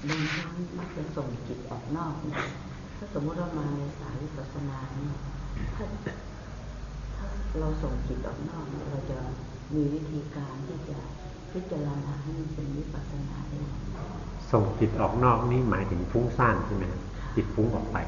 บางครั้งมักจะส่งจิตออกนอกนะถ้าสมมติเรามาในสายวิปัสสนาเนี่ยถ้าเราส่งจิตออกนอกเราจะมีวิธีการที่จะพิจารณาให้มันเป็นวิปัสสนาได้ส่งจิตออกนอกนี่หมายถึงฟุ้งซ่านใช่ไหมจิตฟุ้งออกไป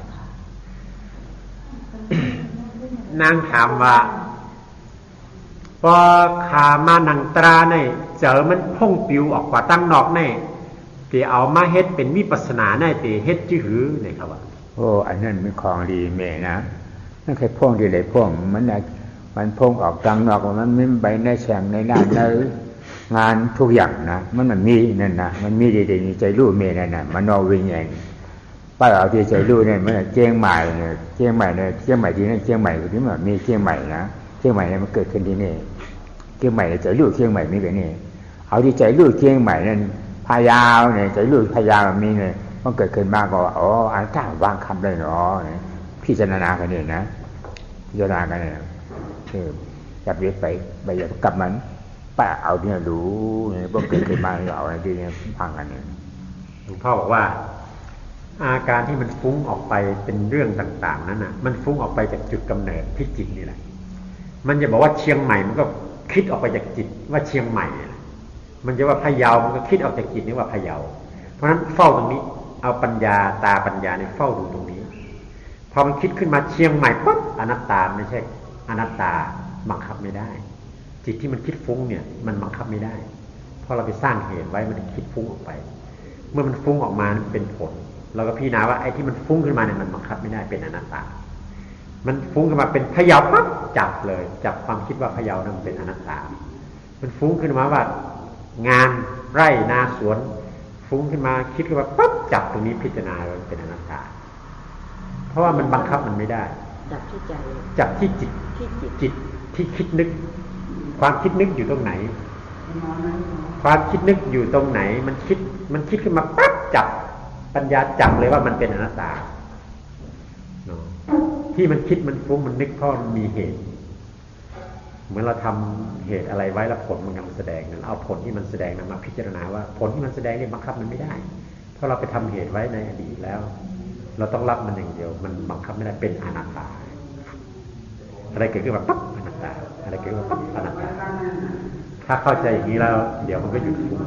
นางถามว่าพอขามาหนังตราเนี่ยเจอมันพุ่งปิวออกกว่าตั้งนอกเนี่ยตีเอามาเฮ็ดเป็นวิปัสสนาเนี่ยตีเฮ็ดจื้อหือเนี่ยครับว่าโอ้อันนั้นเป็นของดีเมนะนั่นแค่พุ่งที่ไหนพุ่งมันพุ่งออกตั้งนอกมันไม่ไปในแฉงในด้านในงานทุกอย่างนะมันมีนั่นนะมันมีดีๆใจรู้เมนั่นนะมันนอวิญญาณป้าเอาที่ใจรู้เนี่ยมันเจียงใหม่เนี่ยเจียงใหม่ที่นั่นเจียงใหม่ที่มันมีเจียงใหม่นะเจียงใหม่เนี่ยมันเกิดขึ้นที่นี่เจียงใหม่ใจรู้เจียงใหม่มีแบบนี้เอาที่ใจรู้เจียงใหม่นั่นพายาวเนี่ยใจรู้พายาวแบบนี้เนี่ยมันเกิดขึ้นมากก็อ๋ออันข้าวางคำได้เนาะพิจารณากันเนี่ยนะพิจารณากันเนี่ยจับเวทไปอย่ากลับมันป้าเอาเนี่ยรู้เนี่ยพวกเกิดขึ้นมาเราอะไรที่เนี่ยพังกันเนี่ยหลวงพ่อบอกว่าอาการที่มันฟุ้งออกไปเป็นเรื่องต่างๆนั้นน่ะมันฟุ้งออกไปจากจุดกำเนิดที่จิตนี่แหละมันจะบอกว่าเชียงใหม่มันก็คิดออกไปจากจิตว่าเชียงใหม่มันจะว่าพะเยามันก็คิดออกจากจิตนี่ว่าพะเยาเพราะฉะนั้นเฝ้าตรงนี้เอาปัญญาตาปัญญาเนี่ยเฝ้าดูตรงนี้พอมันคิดขึ้นมาเชียงใหม่ปั๊บอนัตตาไม่ใช่อนัตตาบังคับไม่ได้จิตที่มันคิดฟุ้งเนี่ยมันบังคับไม่ได้เพราะเราไปสร้างเหตุไว้มันคิดฟุ้งออกไปเมื่อมันฟุ้งออกมาเป็นผลเราก็พิจารณาว่าไอ้ที่มันฟุ้งขึ้นมาเนี่ยมันบังคับไม่ได้เป็นอนัตตามันฟุ้งขึ้นมาเป็นพะเยาปั๊บจับเลยจับความคิดว่าพะเยานั้นเป็นอนัตตามันฟุ้งขึ้นมาว่างานไร่นาสวนฟุ้งขึ้นมาคิดขึ้นมาปั๊บจับตรงนี้พิจารณาเป็นอนัตตาเพราะว่ามันบังคับมันไม่ได้จับที่ใจจับที่จิตจิตที่คิดนึกความคิดนึกอยู่ตรงไหนความคิดนึกอยู่ตรงไหนมันคิดขึ้นมาปั๊บจับปัญญาจับเลยว่ามันเป็นอนัตตาที่มันคิดมันฟุ้งมันนึกเพราะมันมีเหตุเหมือนเราทำเหตุอะไรไว้แล้วผลมันกำลังแสดงนั้นเอาผลที่มันแสดงนั้นมาพิจารณาว่าผลที่มันแสดงเนี่ยบังคับมันไม่ได้เพราะเราไปทำเหตุไว้ในอดีตแล้วเราต้องรับมันอย่างเดียวมันบังคับไม่ได้เป็นอนัตตาอะไรเกิดขึ้นมาปั๊บอนัตตาอะไรเกิดขึ้นมาปั๊บอนัตตาถ้าเข้าใจอย่างนี้แล้วเดี๋ยวมันก็หยุดฟุ้ง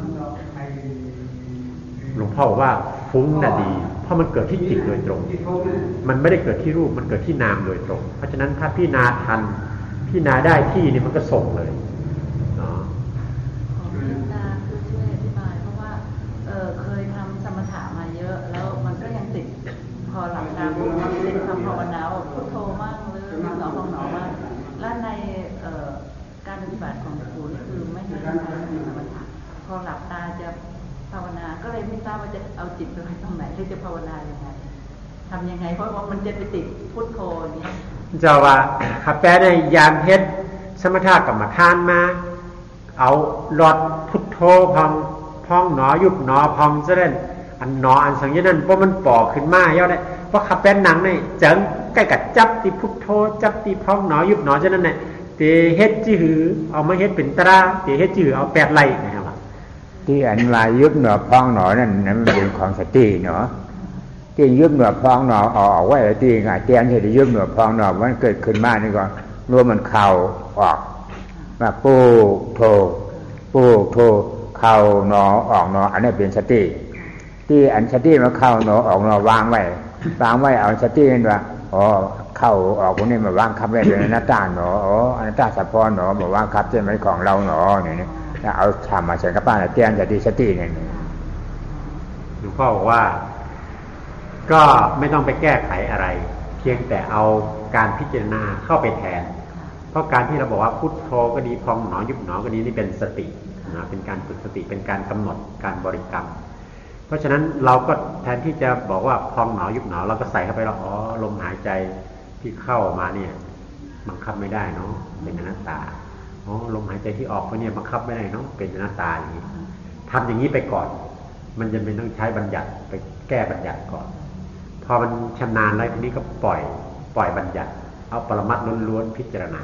หลวงพ่อบอกว่าฟุ้งน่ะดีเพราะมันเกิดที่จิตโดยตรงมันไม่ได้เกิดที่รูปมันเกิดที่นามโดยตรงเพราะฉะนั้นถ้าพี่นาทันพี่นาได้ที่นี่มันก็ส่งเลยขอพิจารณาคือช่วยอธิบายเพราะว่าเคยทำสมถะมาเยอะแล้วมันก็ยังติดพอหลับตาปุ๊บมันติดคำภาวนาว่าพุทโธมากหรือหนอของหนอมากและในการปฏิบัติของครูนี่คือไม่ได้ใช้สมถะพอหลับตาจะภาวนาก็เลยไม่ทราบว่าจะเอาจิตไปไว้ตรงไหนหรือจะภาวนายังไงทำยังไงเพราะว่ามันจะไปติดพุทโธอย่างนี้เจ้าว่าข้าแปลได้ยามเฮ็ดสมถะกรรมฐานมาเอาหลอดพุทโธพองหนอยุบหนอพองซะเด่นอันหนออันสังเกตนั่นเพราะมันป่อขึ้นมาเยอะเลยเพราะข้าแปลหนังนี่เจิงใกล้กับจับที่พุทโธจับที่พองหนอยุบหนอซะนั่นเนี่ยเตเฮ็ดจื้อหือเอามาเฮ็ดเป็นตราเตเฮ็ดจื้อเอา8ไร่นะครับที่อันว่ายุบหนอพองหนอนั่นมันเป็นของสติเนาะที่ยุบหนอพองหนอออกไว้ที่ไงเตียนที่ยุบหนอพองหนอมันเกิดขึ้นมานี่ก่อนรวมมันเข่าออกมาปูโธเข่าหนอออกหนออันนี้เป็นสติที่อันสติมาเข่าหนอออกหนอวางไว้เอาสตินี่ว่าอ๋อเข้าออกพวกนี้มาวางคับไว้ในหน้าต่างหนออ๋ออนัตตาสัพพหนอมาวางคับใช่ไหมของเราหนอเนี่ยถ้าเอาทำมาใส่กระป๋าเตียนจะดีสติเนี่ยหลวงพ่อบอกว่าก็ไม่ต้องไปแก้ไขอะไรเพียงแต่เอาการพิจารณาเข้าไปแทนเพราะการที่เราบอกว่าพุทโธก็ดีพองหนอยุบหนอก็ดีนี่เป็นสตินะเป็นการฝึกสติเป็นการกำหนดการบริกรรมเพราะฉะนั้นเราก็แทนที่จะบอกว่าพองหนอยุบหนอเราก็ใส่เข้าไปแล้วอ๋อลมหายใจที่เข้ามาเนี่ยบังคับไม่ได้เนาะเป็นอนัตตาอ๋อลมหายใจที่ออกไปเนี่ยบังคับไม่ได้เนาะเป็นอนัตตาอย่างนี้ทำอย่างนี้ไปก่อนมันจะเป็นต้องใช้บัญญัติไปแก้บัญญัติก่อนพอมันชำนาญแล้วทีนี้ก็ปล่อยบัญญัติเอาปรมัตถ์ล้วนๆพิจารณา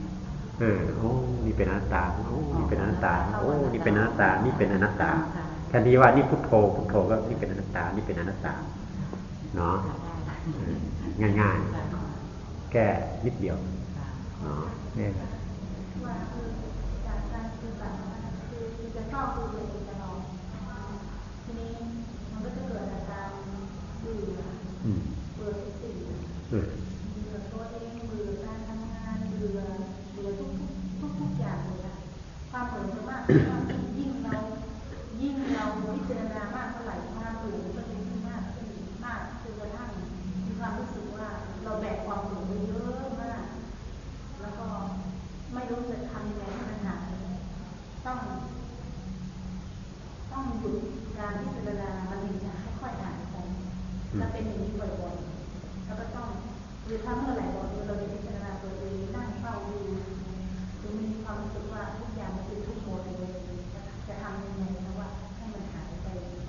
โอ้นี่เป็นอนัตตาโอ้นี่เป็นอนัตตาโอ้นี่เป็นอนัตตานี่เป็นอนัตตาแทนที่ว่านี่พุทโธพุทโธก็นี่เป็นอนัตตานี่เป็นอนัตตาเนาะง่ายๆแก้นิดเดียวเนาะนี่ว่าคือจากการปฏิบัติคือจะชอบดูเลยจะลองทีนี้มันก็จะเกิดอาการเบื่อเบื่อสิ่งเบื่อตัวเองเบื่อการทำงานเบื่อทุกอย่างเลยนะความเบื่อจะมากยิ่งเราพิจารณามากเท่าไหร่ความเบื่อก็จะยิ่งมากขึ้นจนกระทั่งมีความรู้สึกว่าเราแบกความเบื่อเยอะมากแล้วก็ไม่รู้จะทำยังไงให้มันหายต้องหยุดการพิจารณามันถึงจะค่อยๆหายไปถ้าเป็นอย่างนี้บ่อยๆแล้วก็ต้องหรือถ้าเมื่อไหร่เราจะพิจารณาตัวเองนั่งเฝ้าดูหรือมีความรู้สึกว่าทุกอย่างมันเป็นทุกข์หมดเลยจะทำยังไงนะว่าให้มันหายไป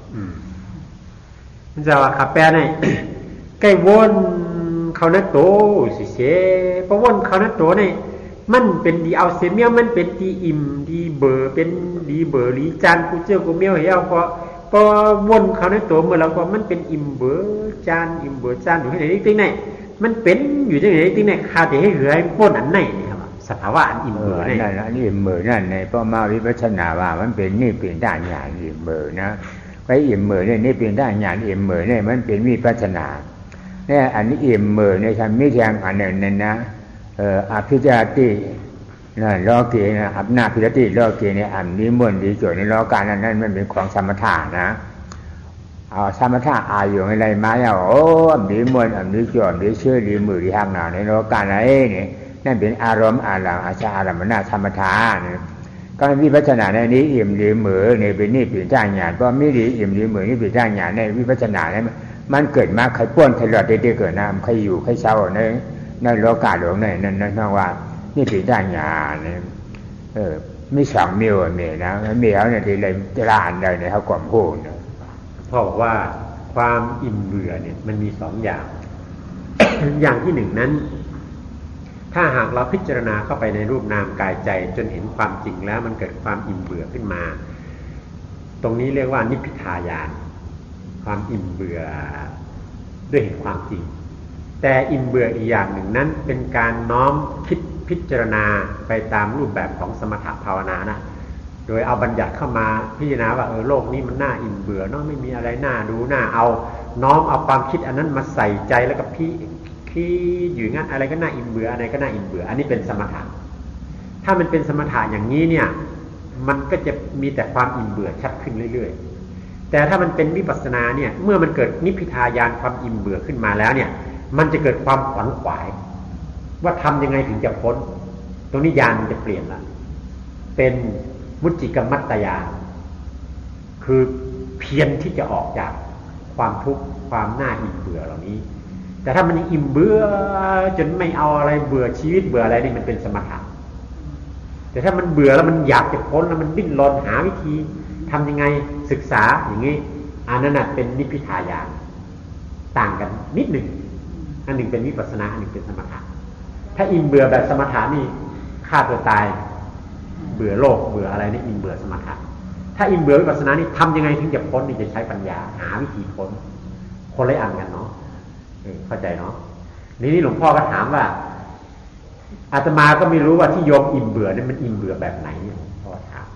มันจะว่าขับแปลในใกล้วนเขาหน้าโตสิเสเพราะวนเขาหน้าโตในมันเป็นดีเอาเสียเมียวมันเป็นดีอิ่มดีเบอร์เป็นดีเบอร์ลีจานกูเจอกูเมียวเหี่ยวพอวนเขาหน้าโตเมื่อเราก็มันเป็นอิ่มเบอร์จานอิ่มเบอร์จานอยู่ที่ไหนติ๊งไหนมันเป็นอยู่ที่ไหนติ๊งไหนคาแต่ให้เหลือให้พ้นอันไหนนี่ครับสภาวะอันอิ่มเบอร์นี่นั่นนี่อิ่มเบอร์นั่นในพ่อมาวิปัสสนาว่ามันเป็นนี่เป็นด้านญาณอิ่มเบอร์นะไว้อิ่มเบอร์เนี่ยนี่เป็นด้านญาณอิ่มเบอร์เนี่ยมันเป็นวิปัสสนาเนี่ยอันนี้อิ่มเบอร์เนี่ยทำไม่แทงอันนั้นนะอภิจารตินั่นโลกีนะอำนาจพิรติโลกีเนี่ยอันนี้มวนดีโจทย์ในโลกานั้นมันเป็นของสมถะนะเอาสมถะอาอยู่อะไรมาเนี่ยโอ้อันนี้มวนอันนี้โจทย์นี้ชื่อดีมือดีหักหนาในโลกาไหนนี่นั่นเป็นอารมณ์อารมณ์อาชาอารมณ์นาสมถะนี่ก็วิปัสสนาในนี้อิ่มดีมือในเป็นนี่เป็นจ้างญาณเพราะไม่ดีอิ่มดีมือนี่เป็นจ้างญาณในวิปัสสนาเนี่ยมันเกิดมาใครป้วนใครหลอดได้เกิดน้ำใครอยู่ใครเช่าในโลกาหลวงนั่นว่านี่เป็นด้านญาณไม่สองมิวเมียนะเมียเนี่ยที่เลยจะอ่านเลยในเขาก่อมพูดพ่อบอกว่าความอิ่มเบื่อเนี่ยมันมีสองอย่าง อย่างที่หนึ่งนั้นถ้าหากเราพิจารณาเข้าไปในรูปนามกายใจจนเห็นความจริงแล้วมันเกิดความอิ่มเบื่อขึ้นมาตรงนี้เรียกว่านิพพิทายานความอิ่มเบื่อด้วยเห็นความจริงแต่อิ่มเบื่ออีกอย่างหนึ่งนั้นเป็นการน้อมคิดพิจารณาไปตามรูปแบบของสมถภาวนานะโดยเอาบัญญัติเข้ามาพิจารณาว่าโลกนี้มันน่าอิ่มเบื่อเนาะไม่มีอะไรน่าดูน่าเอาน้อมเอาความคิดอันนั้นมาใส่ใจแล้วก็พี่อยู่งั้นอะไรก็น่าอิ่มเบื่ออะไรก็น่าอิ่มเบื่ออันนี้เป็นสมถะถ้ามันเป็นสมถะอย่างนี้เนี่ยมันก็จะมีแต่ความอิ่มเบื่อชัดขึ้นเรื่อยๆแต่ถ้ามันเป็นวิปัสสนาเนี่ยเมื่อมันเกิดนิพพิทายานความอิ่มเบื่อขึ้นมาแล้วเนี่ยมันจะเกิดความขวัญขวายว่าทำยังไงถึงจะพ้นตรงนี้ญาณมันจะเปลี่ยนละเป็นมุจจิกมัตตญาณคือเพียรที่จะออกจากความทุกข์ความน่าอิ่มเบื่อเหล่านี้แต่ถ้ามันอิ่มเบื่อจนไม่เอาอะไรเบื่อชีวิตเบื่ออะไรนี่มันเป็นสมถะแต่ถ้ามันเบื่อแล้วมันอยากจะพ้นแล้วมันดิ้นรนหาวิธีทำยังไงศึกษาอย่างนี้อันนั้นเป็นนิพพิทายานต่างกันนิดหนึ่งอันหนึ่งเป็นวิปัสสนาอันหนึ่งเป็นสมถะถ้าอิ่มเบื่อแบบสมถะนี่ฆ่าตัวตายเบื่อโลกเบื่ออะไรนี่อิ่มเบื่อสมถะถ้าอิ่มเบื่อวิปัสสนานี่ทำยังไงถึงจะพ้นนี่จะใช้ปัญญาหาวิธีพ้นคนละอันกันเนาะเข้าใจเนาะนี่หลวงพ่อก็ถามว่าอาตมาก็ไม่รู้ว่าที่โยมอิ่มเบื่อนี่มันอิ่มเบื่อแบบไหนเนี่ยพ่อถาม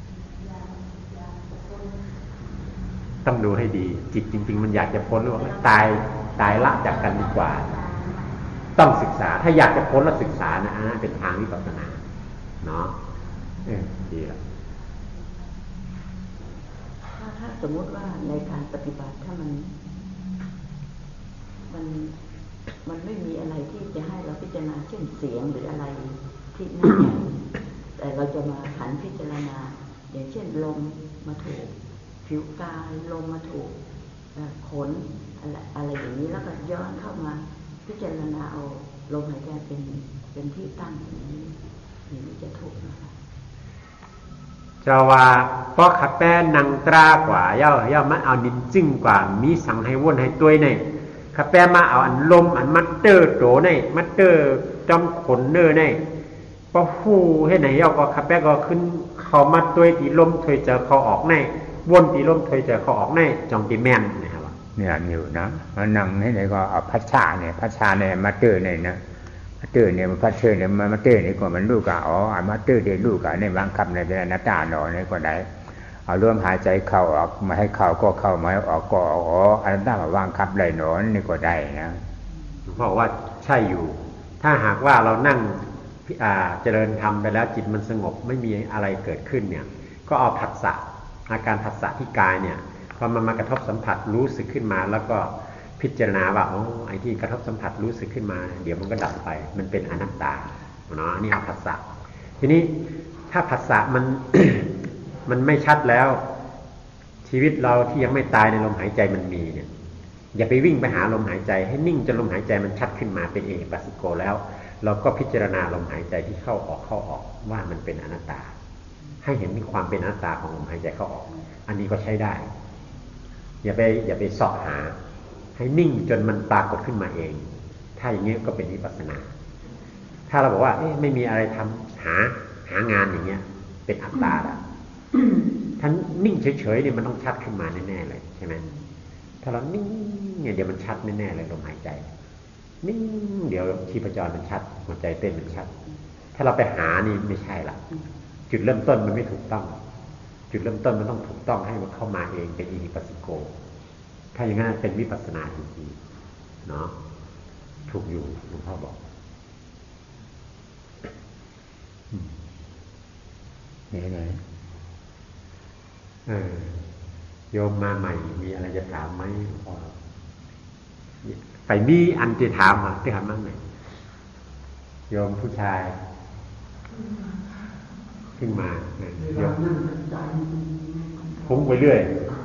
ต้องดูให้ดีจิตจริงๆมันอยากจะพ้นหรือว่าตายละจากกันดีกว่าต้องศึกษาถ้าอยากจะพ้นแล้วศึกษานะเป็นทางวิปัสสนาเนาะดีละถ้าสมมติว่าในการปฏิบัติถ้ามันไม่มีอะไรที่จะให้เราพิจารณาเช่นเสียงหรืออะไรที่น่าแต่เราจะมาหันพิจารณาอย่างเช่นลมมาถูกผิวกายลมมาถูกขนอะไรอย่างนี้แล้วก็ย้อนเข้ามาพิจารณาเอาลมหายใจเป็นที่ตั้งอย่างนี้จะถูกนะคะเจ้าว่าเพราะขับแป้นังตรากว่าเย่ามันเอาดินจึ้งกว่ามีสั่งให้วนให้ตัวในขับแป้มาเอาอันลมอันมัตเตอร์โตในมัตเตอร์จอมขนเนอในพอหูให้ไหนเย่าก็ขับแป้ก็ขึ้นเขามาตัวตีลมถอยเจอเขาออกในวนตีลมถอยใจเข้าออกในจองตีแม่นนะครับเนี่ยอยู่นะมันนั่งให้ไหนก็เอาพัชชาเนี่ยพัชชาเนี่ยมาเตอร์เนี่ยนะมาเตอร์เนี่ยมันพัชเชอร์เนี่ยมาเตอร์เนี่ยก็มันลูกอ่ะอ๋อมาเตอร์เดี๋ยวลูกอ่ะในบางคำในเป็นอนัตตาหนอเนี่ยก็ได้เอาร่วมหายใจเข้าออกมาให้เข้าก็เข้ามาให้ออกก็ออกอ๋ออนัตตามาวางคับเลยหนอนี่ก็ได้นะเพราะว่าใช่อยู่ถ้าหากว่าเรานั่งเจริญธรรมไปแล้วจิตมันสงบไม่มีอะไรเกิดขึ้นเนี่ยก็เอาผัสสะอาการผัสสะที่กายเนี่ยพอมันมากระทบสัมผัสรู้สึกขึ้นมาแล้วก็พิจารณาว่าอ๋อไอ้ที่กระทบสัมผัสรู้สึกขึ้นมาเดี๋ยวมันก็ดับไปมันเป็นอนัตตาเนาะนี่เอาผัสสะทีนี้ถ้าผัสสะมัน มันไม่ชัดแล้วชีวิตเราที่ยังไม่ตายในลมหายใจมันมีเนี่ยอย่าไปวิ่งไปหาลมหายใจให้นิ่งจนลมหายใจมันชัดขึ้นมาเป็นเอหิปัสสิโกแล้วเราก็พิจารณาลมหายใจที่เข้าออกว่ามันเป็นอนัตตาให้เห็นความเป็นอนัตตาของลมหายใจเข้าออกอันนี้ก็ใช้ได้อย่าไปเสาะหาให้นิ่งจนมันปรากฏขึ้นมาเองถ้าอย่างนี้ก็เป็นวิปัสสนาถ้าเราบอกว่าไม่มีอะไรทำหางานอย่างเงี้ยเป็นอัตตาละท่านนิ่งเฉยๆเนี่ยมันต้องชัดขึ้นมาแน่ๆเลยใช่ไหมถ้าเรานิ่งเนี่ยเดี๋ยวมันชัดแน่ๆเลยลมหายใจนิ่งเดี๋ยวชีพจรมันชัดหัวใจเต้นมันชัดถ้าเราไปหานี่ไม่ใช่ละจุดเริ่มต้นมันไม่ถูกต้องจุดเริ่มต้นมันต้องถูกต้องให้มันเข้ามาเองเป็นอิหิปัสสิโกถ้าอย่างนั้นเป็นวิปัสสนาจริงๆเนาะถูกอยู่หลวงพ่อบอกไหนโยมมาใหม่มีอะไรจะถามไหมพอไปมีอันจะถามที่ถามมั่งไหนโยมผู้ชายขึ้นมาโยมพุ่งไปเรื่อย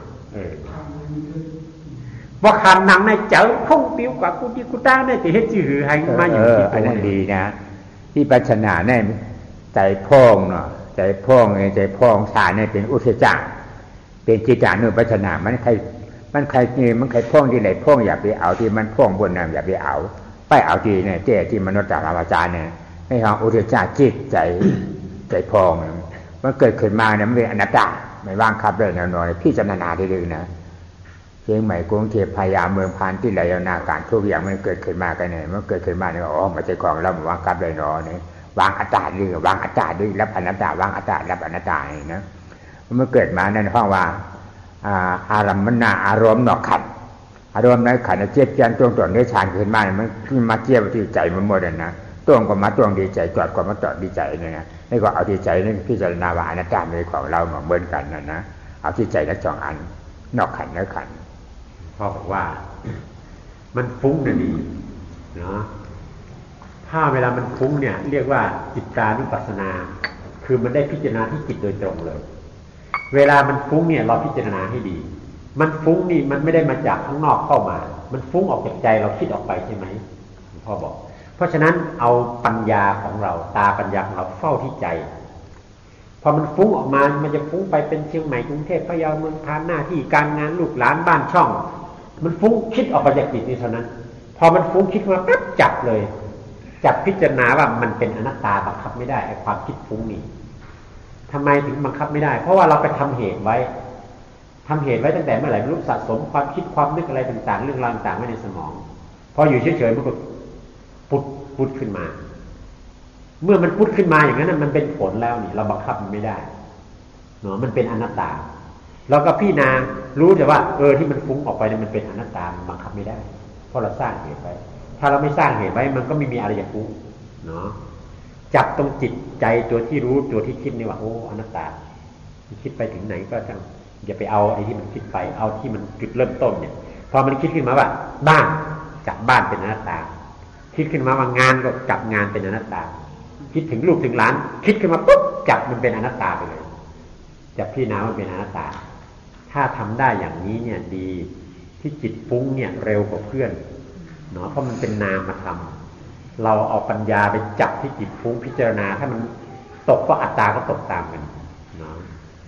ว่าคันนังในเจ้าพุ่งปิ้วกว่ากูที่กูตั้งได้แต่เฮ็ดจื้อให้มาอยู่ที่ตัวนั้นดีนะที่ปัจฉนาเนี่ยใจพ่องเนาะใจพ่องใจพ่องชาเนี่ยเป็นอุทจารเป็นจิตานุปัจฉนามันใครพ่องที่ไหนพ่องอย่าไปเอาที่มันพ่องบนน่ะอย่าไปเอาไปเอาที่เนี่ยเจ้ที่มนุษย์ตาวาจารเนี่ยให้ทางอุทจารจิตใจพ่องมันเกิดขึ้นมาเนี่ยมันเป็นอนัตตาไม่ว่างคับเลยนะน้อยพี่จำนาได้เลยนะเชียงใหม่กรุงเทพพยาเมืองพานที่ไหลนาการทุกอย่างมันเกิดขึ้นมากันเนี่ยมันเกิดขึ้นมาเนี่ยอ๋อมันใจของเราว่างคับเลยเนาะเนี่ยวางอัตตาด้วยวางอัตตาด้วยรับอนัตตาวางอัตตารับอนัตตาเนี่ยนะมันเกิดมาในห้องว่าอารมณ์อารมณ์นอกขัดอารมณ์ในขันเจี๊ยบจันตรงตัวเนื้อชานขึ้นมามันมาเจี๊ยบที่ใจมันหมดนะตรงก็มาตรงดีใจจอดก็มาจอดดีใจเนี่ยนะนี่ก็เอาที่ใจนี่พิจารณาว่าอนัตตาเป็นของเราเหมือนกันนะเอาที่ใจและจองอันนอกขันเนื้อขันพ่อบอกว่ามันฟุ้งน่ะดีเนาะถ้าเวลามันฟุ้งเนี่ยเรียกว่าจิตตานุปัสสนาคือมันได้พิจารณาที่จิตโดยตรงเลยเวลามันฟุ้งเนี่ยเราพิจารณาให้ดีมันฟุ้งนี่มันไม่ได้มาจากข้างนอกเข้ามามันฟุ้งออกจากใจเราคิดออกไปใช่ไหมพ่อบอกเพราะฉะนั้นเอาปัญญาของเราตาปัญญาของเราเฝ้าที่ใจพอมันฟุ้งออกมามันจะฟุ้งไปเป็นเชียงใหม่กรุงเทพพะเยาเมืองพานหน้าที่การงานลูกหลานบ้านช่องมันฟุ้งคิดออกไปจากจิตนี่เท่านั้นพอมันฟุ้งคิดมาปั๊บจับเลยจับพิจารณาว่ามันเป็นอนัตตาบังคับไม่ได้ไอ้ความคิดฟุ้งนี่ทำไมถึงบังคับไม่ได้เพราะว่าเราไปทำเหตุไว้ตั้งแต่เมื่อไหร่ไม่รู้สะสมความคิดความนึกอะไรต่างๆเรื่องราวต่างๆไว้ในสมองพออยู่เฉยๆมันก็พุดขึ้นมาเมื่อมันพุดขึ้นมาอย่างนั้นมันเป็นผลแล้วนี่เราบังคับมันไม่ได้เนาะมันเป็นอนัตตาเราก็พี่นารู้แต่ว่าที่มันฟุ้งออกไปเนี่ยมันเป็นอนัตตามันบังคับไม่ได้เพราะเราสร้างเหตุไว้ถ้าเราไม่สร้างเหตุไว้มันก็ไม่มีอะไรจะฟุ้งเนาะจับตรงจิตใจตัวที่รู้ตัวที่คิดนี่ว่าโอ้อนัตตาคิดไปถึงไหนก็ช่างอย่าไปเอาไอ้ที่มันคิดไปเอาที่มันจุดเริ่มต้นเนี่ยพอมันคิดขึ้นมาว่าบ้านจับบ้านเป็นอนัตตาคิดขึ้นมาว่างานก็จับงานเป็นอนัตตาคิดถึงลูกถึงหลานคิดขึ้นมาปุ๊บจับมันเป็นอนัตตาไปเลยจับพี่น้ามันเป็นอนัตตาถ้าทำได้อย่างนี้เนี่ยดีที่จิตฟุ้งเนี่ยเร็วกว่าเพื่อนเนาะเพราะมันเป็นนามธรรมเราเอาปัญญาไปจับที่จิตฟุ้งพิจารณาถ้ามันตกก็อัตตาก็ตกตามกันเนาะ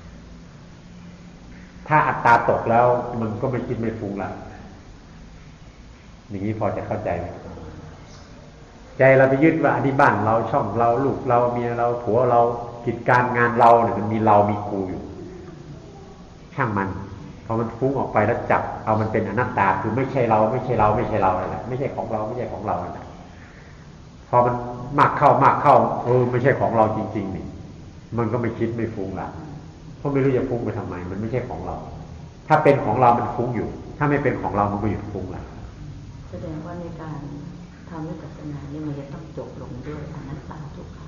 ถ้าอัตตาตกแล้วมันก็ไม่คิดไม่ฟุ้งละอย่างนี้พอจะเข้าใจไหมใจเราไปยึดว่าอันนี้บ้านเราช่องเราลูกเราเมียเราผัวเรากิจการงานเราเนี่ยมันมีเรามีกูอยู่ช่างมันพอมันฟุ้งออกไปแล้วจับเอามันเป็นอนัตตาคือไม่ใช่เราไม่ใช่เราไม่ใช่เราอะไรไม่ใช่ของเราไม่ใช่ของเราอะไรพอมันมากเข้ไม่ใช่ของเราจริงๆนี่มันก็ไม่คิดไม่ฟุ้งละเพราะไม่รู้จะฟุ้งไปทำไมมันไม่ใช่ของเราถ้าเป็นของเรามันฟุ้งอยู่ถ้าไม่เป็นของเรามันก็หยุดฟุ้งละแสดงว่าในการทำวิปัสสนาเนี่ยมันจะต้องจบลงด้วยอนัตตาทุกครั้ง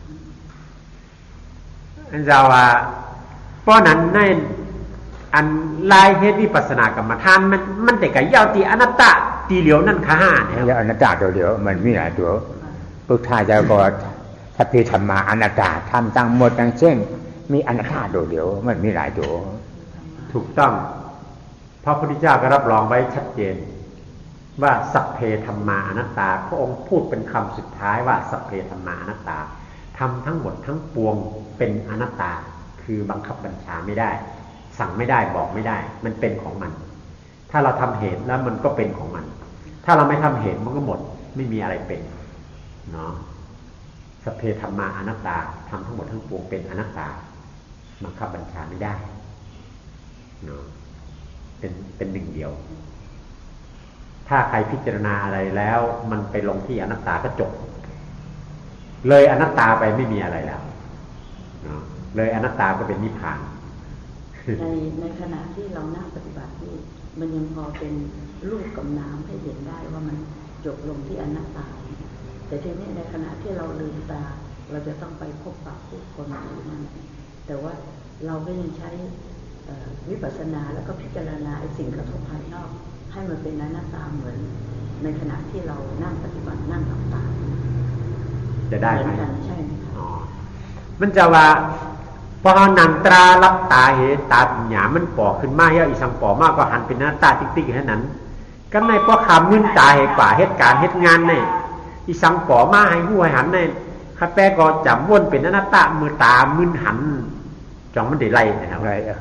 อันจะว่าเพราะนั้นในอันลายเฮ็ดวิปัสสนากรรมฐานมันแต่ก็ยาวตีอนัตตาตีเหลียวนั่นค่ะเนี่ยอนัตตาตัวเดียวมันมีหลายตัวพุทธาเจ้าก็สัพพิธรรมาอนัตตาทำทั้งหมดทั้งสิ้นมีอนัตตาตัวเดียวมันมีหลายตัวถูกต้องพระพุทธเจ้าก็รับรองไว้ชัดเจนว่าสัพเพธัมมาอนัตตาพระองค์พูดเป็นคำสุดท้ายว่าสัพเพธัมมาอนัตตาทำทั้งหมดทั้งปวงเป็นอนัตตาคือบังคับบัญชาไม่ได้สั่งไม่ได้บอกไม่ได้มันเป็นของมันถ้าเราทำเหตุแล้วมันก็เป็นของมันถ้าเราไม่ทำเหตุมันก็หมดไม่มีอะไรเป็นเนาะสัพเพธัมมาอนัตตาทำทั้งหมดทั้งปวงเป็นอนัตตาบังคับบัญชาไม่ได้เนาะเป็นหนึ่งเดียวถ้าใครพิจารณาอะไรแล้วมันไปลงที่อนัตตาก็จบเลยอนัตตาไปไม่มีอะไรแล้วเนาะเลยอนัตตาก็เป็นนิพพานในขณะที่เรานั่งปฏิบัตินี่มันยังพอเป็นรูปกับน้ำให้เห็นได้ว่ามันจบลงที่อนัตตาแต่ทีนี้ในขณะที่เราลืมตาเราจะต้องไปพบปะผู้คนอยู่นั่นแต่ว่าเราก็ยังใช้วิปัสสนาแล้วก็พิจารณาไอ้สิ่งกระทบภายนอกให้มันเป็นอนัตตาเหมือนในขณะที่เรานั่งปฏิบัตินั่งหลับตาจะได้ไหมใช่ไหมคะมันจะว่าพอนันตรารับตาเหตุตาปัญญามันปอกขึ้นมาเยอะอีสังปอกมากก็หันเป็นหน้าตาติ๊กๆแค่นั้นก็ในพอคำมึนตาเหตุป่าเหตุการเหตุงานในอีสังปอกมาให้หูให้หันในข้าแปก็จำวนเป็นหน้าตามือตามึนหันจองมันได้ไล่นะครับ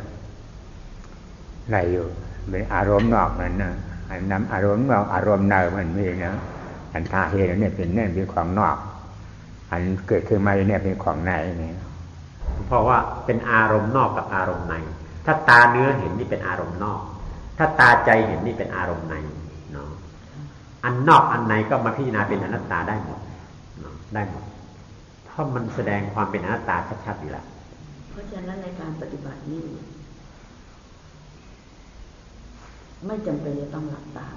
ไล่อยู่เป็นอารมณ์นอกนั่นนะอันนั้นอารมณ์นอกอารมณ์ในมันมีนะอันตาเหตุเนี่ยเป็นของนอกอันเกิดขึ้นมาเนี่ยเป็นของในนี่เพราะว่าเป็นอารมณ์นอกกับอารมณ์ในถ้าตาเนื้อเห็นนี่เป็นอารมณ์นอกถ้าตาใจเห็นนี่เป็นอารมณ์ในเนาะอันนอกอันในก็มาพิจารณาเป็นอนัตตาได้หมดเนาะได้หมดเพราะมันแสดงความเป็นอนัตตาชัดๆอยู่แล้วเพราะฉะนั้นในการปฏิบัตินี่ไม่จำเป็นจะต้องหลับตา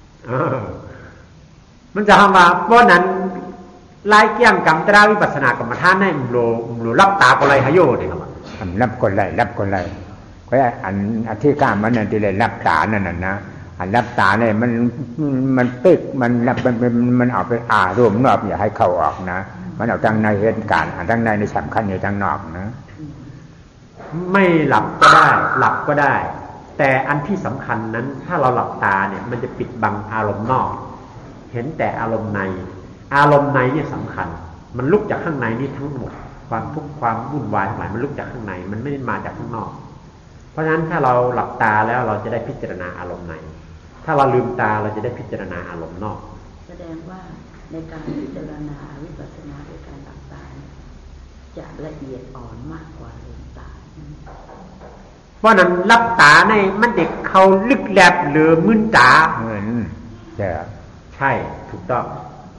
มันจะทำมาเพราะนั้นลายเกี่ยงกรรมตราวิปัสสนากรรมฐานให้มุโลรับตาก็ไรหายโยเนี่ยครับรับคนไรก็อันที่กล้ามันนั่นที่เลยรับตานั่นนะอันรับตาเนี่ยมันตึกมันรับมันเอาไปอารมณ์นอกอย่าให้เข้าออกนะมันเอาทั้งในเหตุการณ์ทั้งในสำคัญในทั้งนอกนะไม่หลับก็ได้หลับก็ได้แต่อันที่สำคัญนั้นถ้าเราหลับตาเนี่ยมันจะปิดบังอารมณ์นอกเห็นแต่อารมณ์ในอารมณ์ในเนี่ยสำคัญมันลุกจากข้างในนี่ทั้งหมดความทุกข์ความวุ่นวายทั้งหลายมันลุกจากข้างในมันไม่ได้มาจากข้างนอกเพราะฉะนั้นถ้าเราหลับตาแล้วเราจะได้พิจารณาอารมณ์ในถ้าเราลืมตาเราจะได้พิจารณาอารมณ์นอกแสดงว่าในการพิจารณาวิปัสสนาโดยการหลับตาจะละเอียดอ่อนมากกว่าลืมตาเพราะนั้นหลับตาในมันเด็กเขาลึกแลบหรือมึนตาใช่ถูกต้อง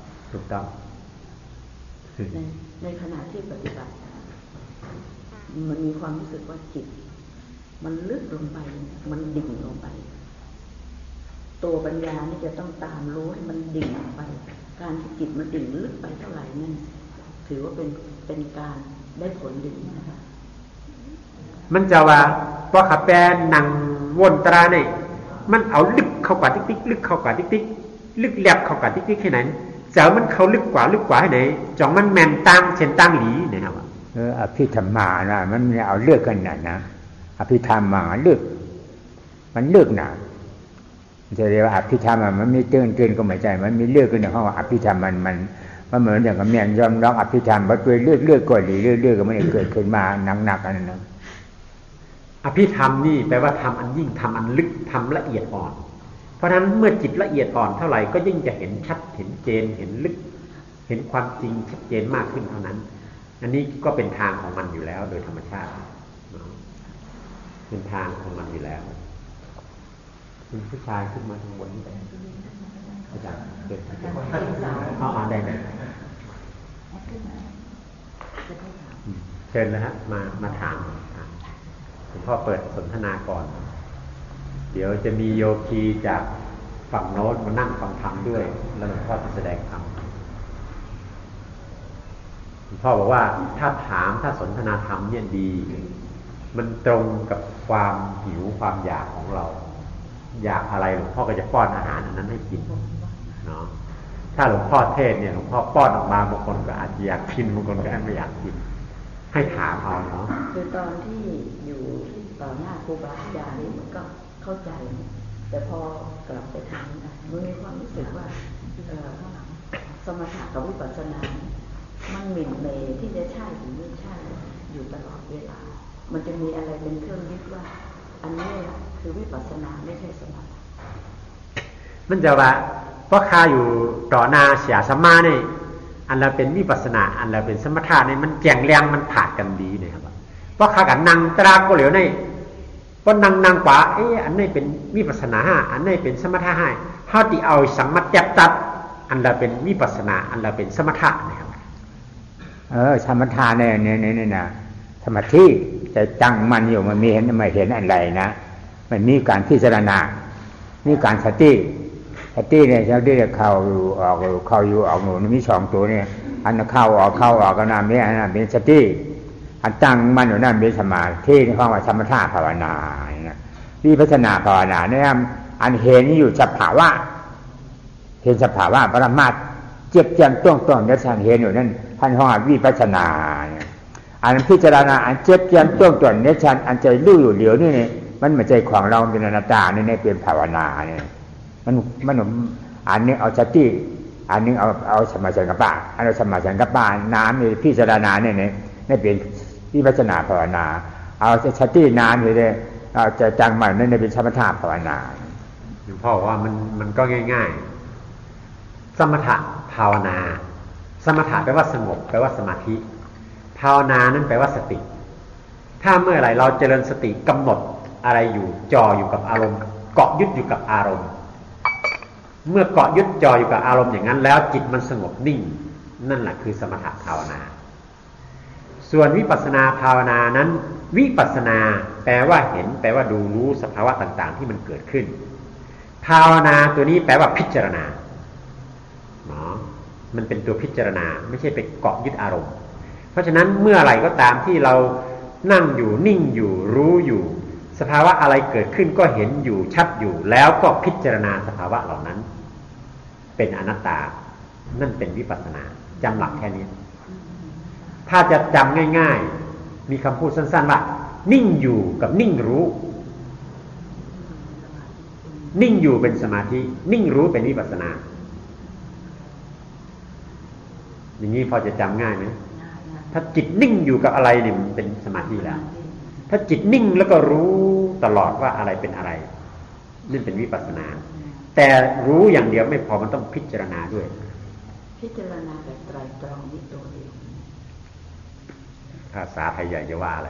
ในขณะที่ปฏิบัติมันมีความรู้สึกว่าจิตมันลึกลงไปมันดิ่งลงไปตัวปัญญานี่จะต้องตามรู้ให้มันดิ่งลงไปการที่จิตมันดิ่งลึกไปเท่าไหร่นั่นถือว่าเป็นการได้ผลดีนะคะมันจะว่าพอขับแปรนั่งวนตราเนี่ยมันเอาลึกเข้ากว่าติ๊กๆลึกเข้ากว่าติ๊กๆลึกแลบเข้ากว่าติ๊กๆแค่ไหนเจ้ามันเขาลึกกว่าให้ไหนจองมันแมนตั้งเช่นตั้งหลีเนี่ยครับอภิธรรมานะมันเอาเลือกกันนะอภิธรรมาเลือกมันเลือกนะจะเรียกว่าอภิธรรมมันมีเตือนก็ไม่ใช่มันมีเลือกกันในห้องอภิธรรมมันเหมือนอย่างกับแมนยอมร้องอภิธรรมว่าตัวเลือกก่อนหรือเลือกก็ไม่ได้เกิดขึ้นมาหนักๆอันนั้นอภิธรรมนี่แปลว่าทำอันยิ่งทำอันลึกทำละเอียดอ่อนเพราะฉะนั้นเมื่อจิตละเอียดอ่อนเท่าไหร่ก็ยิ่งจะเห็นชัดเห็นเจนเห็นลึกเห็นความจริงชัดเจนมากขึ้นเท่านั้นอันนี้ก็เป็นทางของมันอยู่แล้วโดยธรรมชาติเป็นทางของมันอยู่แล้วคุณผู้ชายขึ้นมาทางบนนี่อาจารย์เกิดเอาได้เลยเชิญเลยฮะมาถามหลวงพ่อเปิดสนทนาก่อนเดี๋ยวจะมีโยคีจากฝั่งโน้นมานั่งฟังธรรมด้วยแล้วหลวงพ่อจะแสดงธรรมหลวงพ่อบอกว่าถ้าถามถ้าสนทนาธรรมเนี่ยดีมันตรงกับความหิวความอยากของเราอยากอะไรหลวงพ่อก็จะป้อนอาหารอันนั้นให้กินเนาะถ้าหลวงพ่อเทศเนี่ยหลวงพ่อป้อนออกมาบางคนก็อาจจะอยากกินบางคนก็ไม่อยากกินให้ถามเอาเนาะคือตอนที่อยู่ต่อหน้าครูบาอาจารย์นี่มันก็เข้าใจแต่พอกลับไปทำมันมีความรู้สึกว่าสมถะกับวิปัสสนามันหมิ่นเมย์ที่จะใช่หรือไม่ใช่อยู่ตลอดเวลามันจะมีอะไรเป็นเครื่องยึดว่าอันนี้คือวิปัสสนาไม่ใช่สมถะมันจะว่าเพราะข้าอยู่ต่อหน้าเสียสมาเนี่ยอันเราเป็นวิปัสสนาอันเราเป็นสมถะเนี่ยมันแจงแรงมันผ่ากันดีเนี่ยครับเพราะข้ากับนั่งตราก็เหลียวในก็นั่งกว่าอันนี้เป็นวิปัสสนาอันนี้เป็นสมถะให้เฮาที่เอาสังมัตจับตัดอันเราเป็นวิปัสสนาอันเราเป็นสมถะนะครับสมถะเนี่ยนะสมาธิใจตั้งมันอยู่มันไม่เห็นอะไรนะมันมีการพิจารณามีการสติเนี่ยเราได้เข้าอยู่ออกเข้าอยู่ออกหนูมี2ตัวเนี่ยอันเข้าออกก็น่ามีอันนั้นเป็นสติอันตั้งมันอยู่นั่นเป็นสมาธิในห้องว่าสมถะภาวนาเนี่ยวิปัสสนาภาวนาเนี่ยอันเห็นอยู่สภาวะเห็นสภาวะปรมัตถ์เจ็บแจ่มต้องๆได้ท่านเห็นอยู่นั่นท่านห้องวิปัสสนาอันพิจารณาอันเจ็บแจ่มต้องๆเนี่ยท่านอันใจรู้อยู่เหลียวนี่มันไม่ใช่ของเราเป็นอนัตตานี่เป็นภาวนาเนี่ยมันอันนี้เอาสติอันนึงเอาสมาสังกัปปะอันเอาสมาสังกัปปะน้ำนี่พิจารณาเนี่ยนี่เป็นวิปัสสนาภาวนาเอาสติน้ำนี่เอาจะจังมันนั่นเป็นสมถะภาวนาหลวงพ่อว่ามันก็ง่ายๆสมถะภาวนาสมถะแปลว่าสงบแปลว่าสมาธิภาวนานั้นแปลว่าสติถ้าเมื่อไหร่เราเจริญสติกำหนดอะไรอยู่จ่ออยู่กับอารมณ์เกาะยึดอยู่กับอารมณ์เมื่อเกาะยึดจ่ออยู่กับอารมณ์อย่างนั้นแล้วจิตมันสงบนิ่งนั่นแหละคือสมถะภาวนาส่วนวิปัสสนาภาวนานั้นวิปัสสนาแปลว่าเห็นแปลว่าดูรู้สภาวะต่างๆที่มันเกิดขึ้นภาวนาตัวนี้แปลว่าพิจารณาเนาะมันเป็นตัวพิจารณาไม่ใช่ไปเกาะยึดอารมณ์เพราะฉะนั้นเมื่อไหร่ก็ตามที่เรานั่งอยู่นิ่งอยู่รู้อยู่สภาวะอะไรเกิดขึ้นก็เห็นอยู่ชัดอยู่แล้วก็พิจารณาสภาวะเหล่านั้นเป็นอนัตตานั่นเป็นวิปัสสนาจำหลักแค่นี้ถ้าจะจำง่ายๆมีคำพูดสั้นๆว่านิ่งอยู่กับนิ่งรู้นิ่งอยู่เป็นสมาธินิ่งรู้เป็นวิปัสสนาอย่างนี้พอจะจำง่ายไหมถ้าจิตนิ่งอยู่กับอะไรเนี่ยมันเป็นสมาธิแล้วถ้าจิตนิ่งแล้วก็รู้ตลอดว่าอะไรเป็นอะไรนั่นเป็นวิปัสสนาแต่รู้อย่างเดียวไม่พอมันต้องพิจารณาด้วยพิจารณาแบบไตรตรองนิตัวเดียวภาษาไทยใหญ่จะว่าอะไร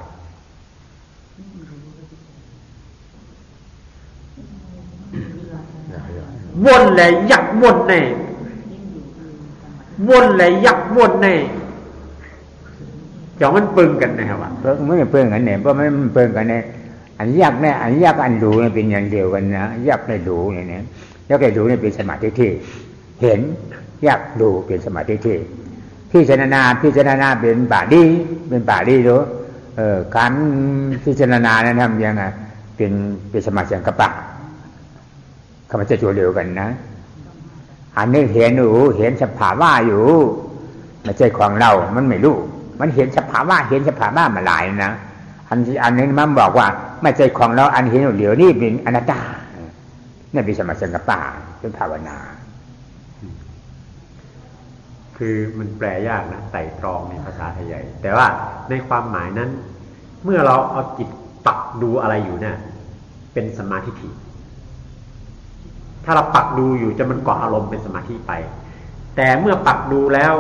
วนเลยยักวนแน่วนเลยยักวนแน่จ่อมันปึงกันนะครับว่าไม่ปึงกันเนี่ยเพราะมันปึงกันเนี่ยอันยักเนี่ยอันยักอันดูเนี่ยเป็นอย่างเดียวกันนะยักในดูเนี่ยยักในดูเนี่ยเป็นสมาธิที่เห็นยักดูเป็นสมาธิที่พิจารณาเป็นบาดีดูการพิจารณาเนี่ยทำยังไงเป็นสมาสังกัปปะเขามันจะตัวเดียวกันนะอันนี้เห็นอยู่เห็นสภาวะอยู่ไม่ใช่ของเรามันไม่รู้มันเห็นสภาวะมาหลายนะอันนี้มันบอกว่าไม่ใช่ของเราอันเห็นอยู่เดี๋ยวนี้เป็นอนัตตานี่เป็นสมาสังกัปปะเป็นภาวนาคือมันแปลยากนะไต่ตรองในภาษาไทยใหญ่แต่ว่าในความหมายนั้นเมื่อเราเอาจิตปักดูอะไรอยู่เนี่ยเป็นสมาธิฐิถ้าเราปักดูอยู่จะมันเกาะอารมณ์เป็นสมาธิไปแต่เมื่อปักดูแล้ว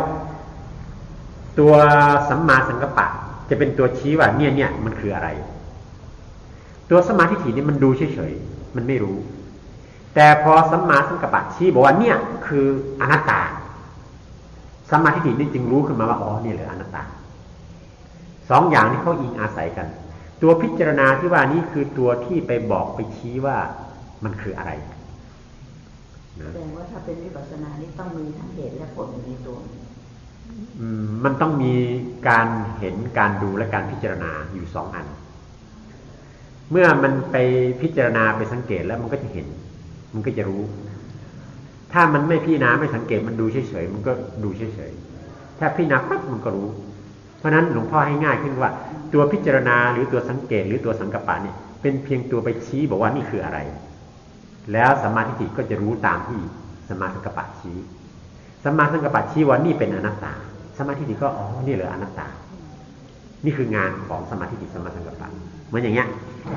ตัวสัมมาสังกัปปะจะเป็นตัวชี้ว่าเนี่ยมันคืออะไรตัวสัมมาทิฏฐินี่มันดูเฉยๆมันไม่รู้แต่พอสัมมาสังกัปปะชี้บอกว่าเนี่ยคืออนัตตาสัมมาทิฏฐินี่จึงรู้ขึ้นมาว่าอ๋อนี่แหละอนัตตาสองอย่างนี้เขาอิงอาศัยกันตัวพิจารณาที่ว่านี้คือตัวที่ไปบอกไปชี้ว่ามันคืออะไรแสดงว่าถ้าเป็นวิปัสสนานี่ต้องมีทั้งเหตุและผลในตัวมันต้องมีการเห็นการดูและการพิจารณาอยู่สองอันเมื่อมันไปพิจารณาไปสังเกตแล้วมันก็จะเห็นมันก็จะรู้ถ้ามันไม่พิจารณาไม่สังเกตมันดูเฉยๆมันก็ดูเฉยๆถ้าพิจารณาปั๊บมันก็รู้เพราะนั้นหลวงพ่อให้ง่ายขึ้นว่าตัวพิจารณาหรือตัวสังเกตหรือตัวสังกัปปะเนี่ยเป็นเพียงตัวไปชี้บอกว่านี่คืออะไรแล้วสัมมาทิฏฐิก็จะรู้ตามที่สัมมาสังกัปปะชี้สัมมาสังกัปปะชี้ว่านี่เป็นอนัตตาสัมมาทิฏฐิก็อ๋อนี่เหรออนัตตานี่คืองานของสัมมาทิฏฐิสัมมาสังกัปปะเหมือนอย่างเงี้ย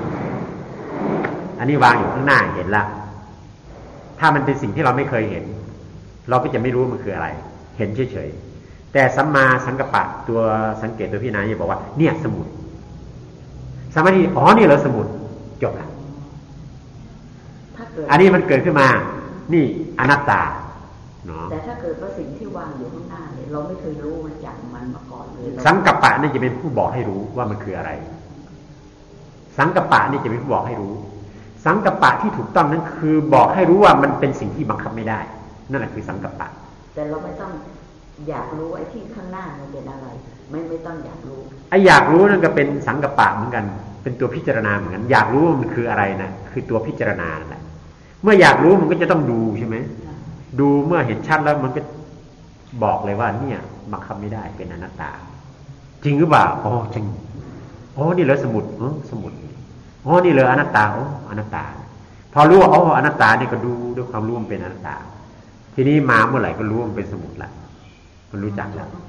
อันนี้วางอยู่ข้างหน้าเห็นละถ้ามันเป็นสิ่งที่เราไม่เคยเห็นเราก็จะไม่รู้มันคืออะไรเห็นเฉยๆแต่สัมมาสังกัปปะตัวสังเกตตัวพิจารณาจะบอกว่าเนี่ยสมุดสัมมาทิฏฐิอ๋อนี่เหรอสมุดจบละอันนี้มันเกิดขึ้นมานี่อนัตตาเนาะแต่ถ้าเกิดว่าสิ่งที่วางอยู่ข้างหน้าเนี่ยเราไม่เคยรู้มันจากมันมาก่อนเลยสังกัปปะนี่จะเป็นผู้บอกให้รู้ว่ามันคืออะไรสังกัปปะนี่จะเป็นผู้บอกให้รู้สังกัปปะที่ถูกต้องนั้นคือบอกให้รู้ว่ามันเป็นสิ่งที่บังคับไม่ได้นั่นแหละคือสังกัปปะแต่เราไม่ต้องอยากรู้ไอ้ที่ข้างหน้ามันเป็นอะไรไม่ต้องอยากรู้ไอ้อยากรู้นั่นก็เป็นสังกัปปะเหมือนกันเป็นตัวพิจารณาเหมือนกันอยากรู้ว่ามันคืออะไรนะคือตัวพิจารณาแหละเมื่ออยากรู้มันก็จะต้องดูใช่ไหมดูเมื่อเห็นชัดแล้วมันก็บอกเลยว่าเนี่ยบังคับไม่ได้เป็นอนัตตาจริงหรือเปล่าอ๋อจริงอ๋อนี่เหรอสมุดสมุดอ๋อนี่เหรออนัตตาอ๋ออนัตตาพอรู้ว่าอ๋ออนัตตาเนี่ยก็ดูด้วยความรู้มันเป็นอนัตตาทีนี้มาเมื่อไหร่ก็รู้มันเป็นสมุดละมันรู้จักแล้ว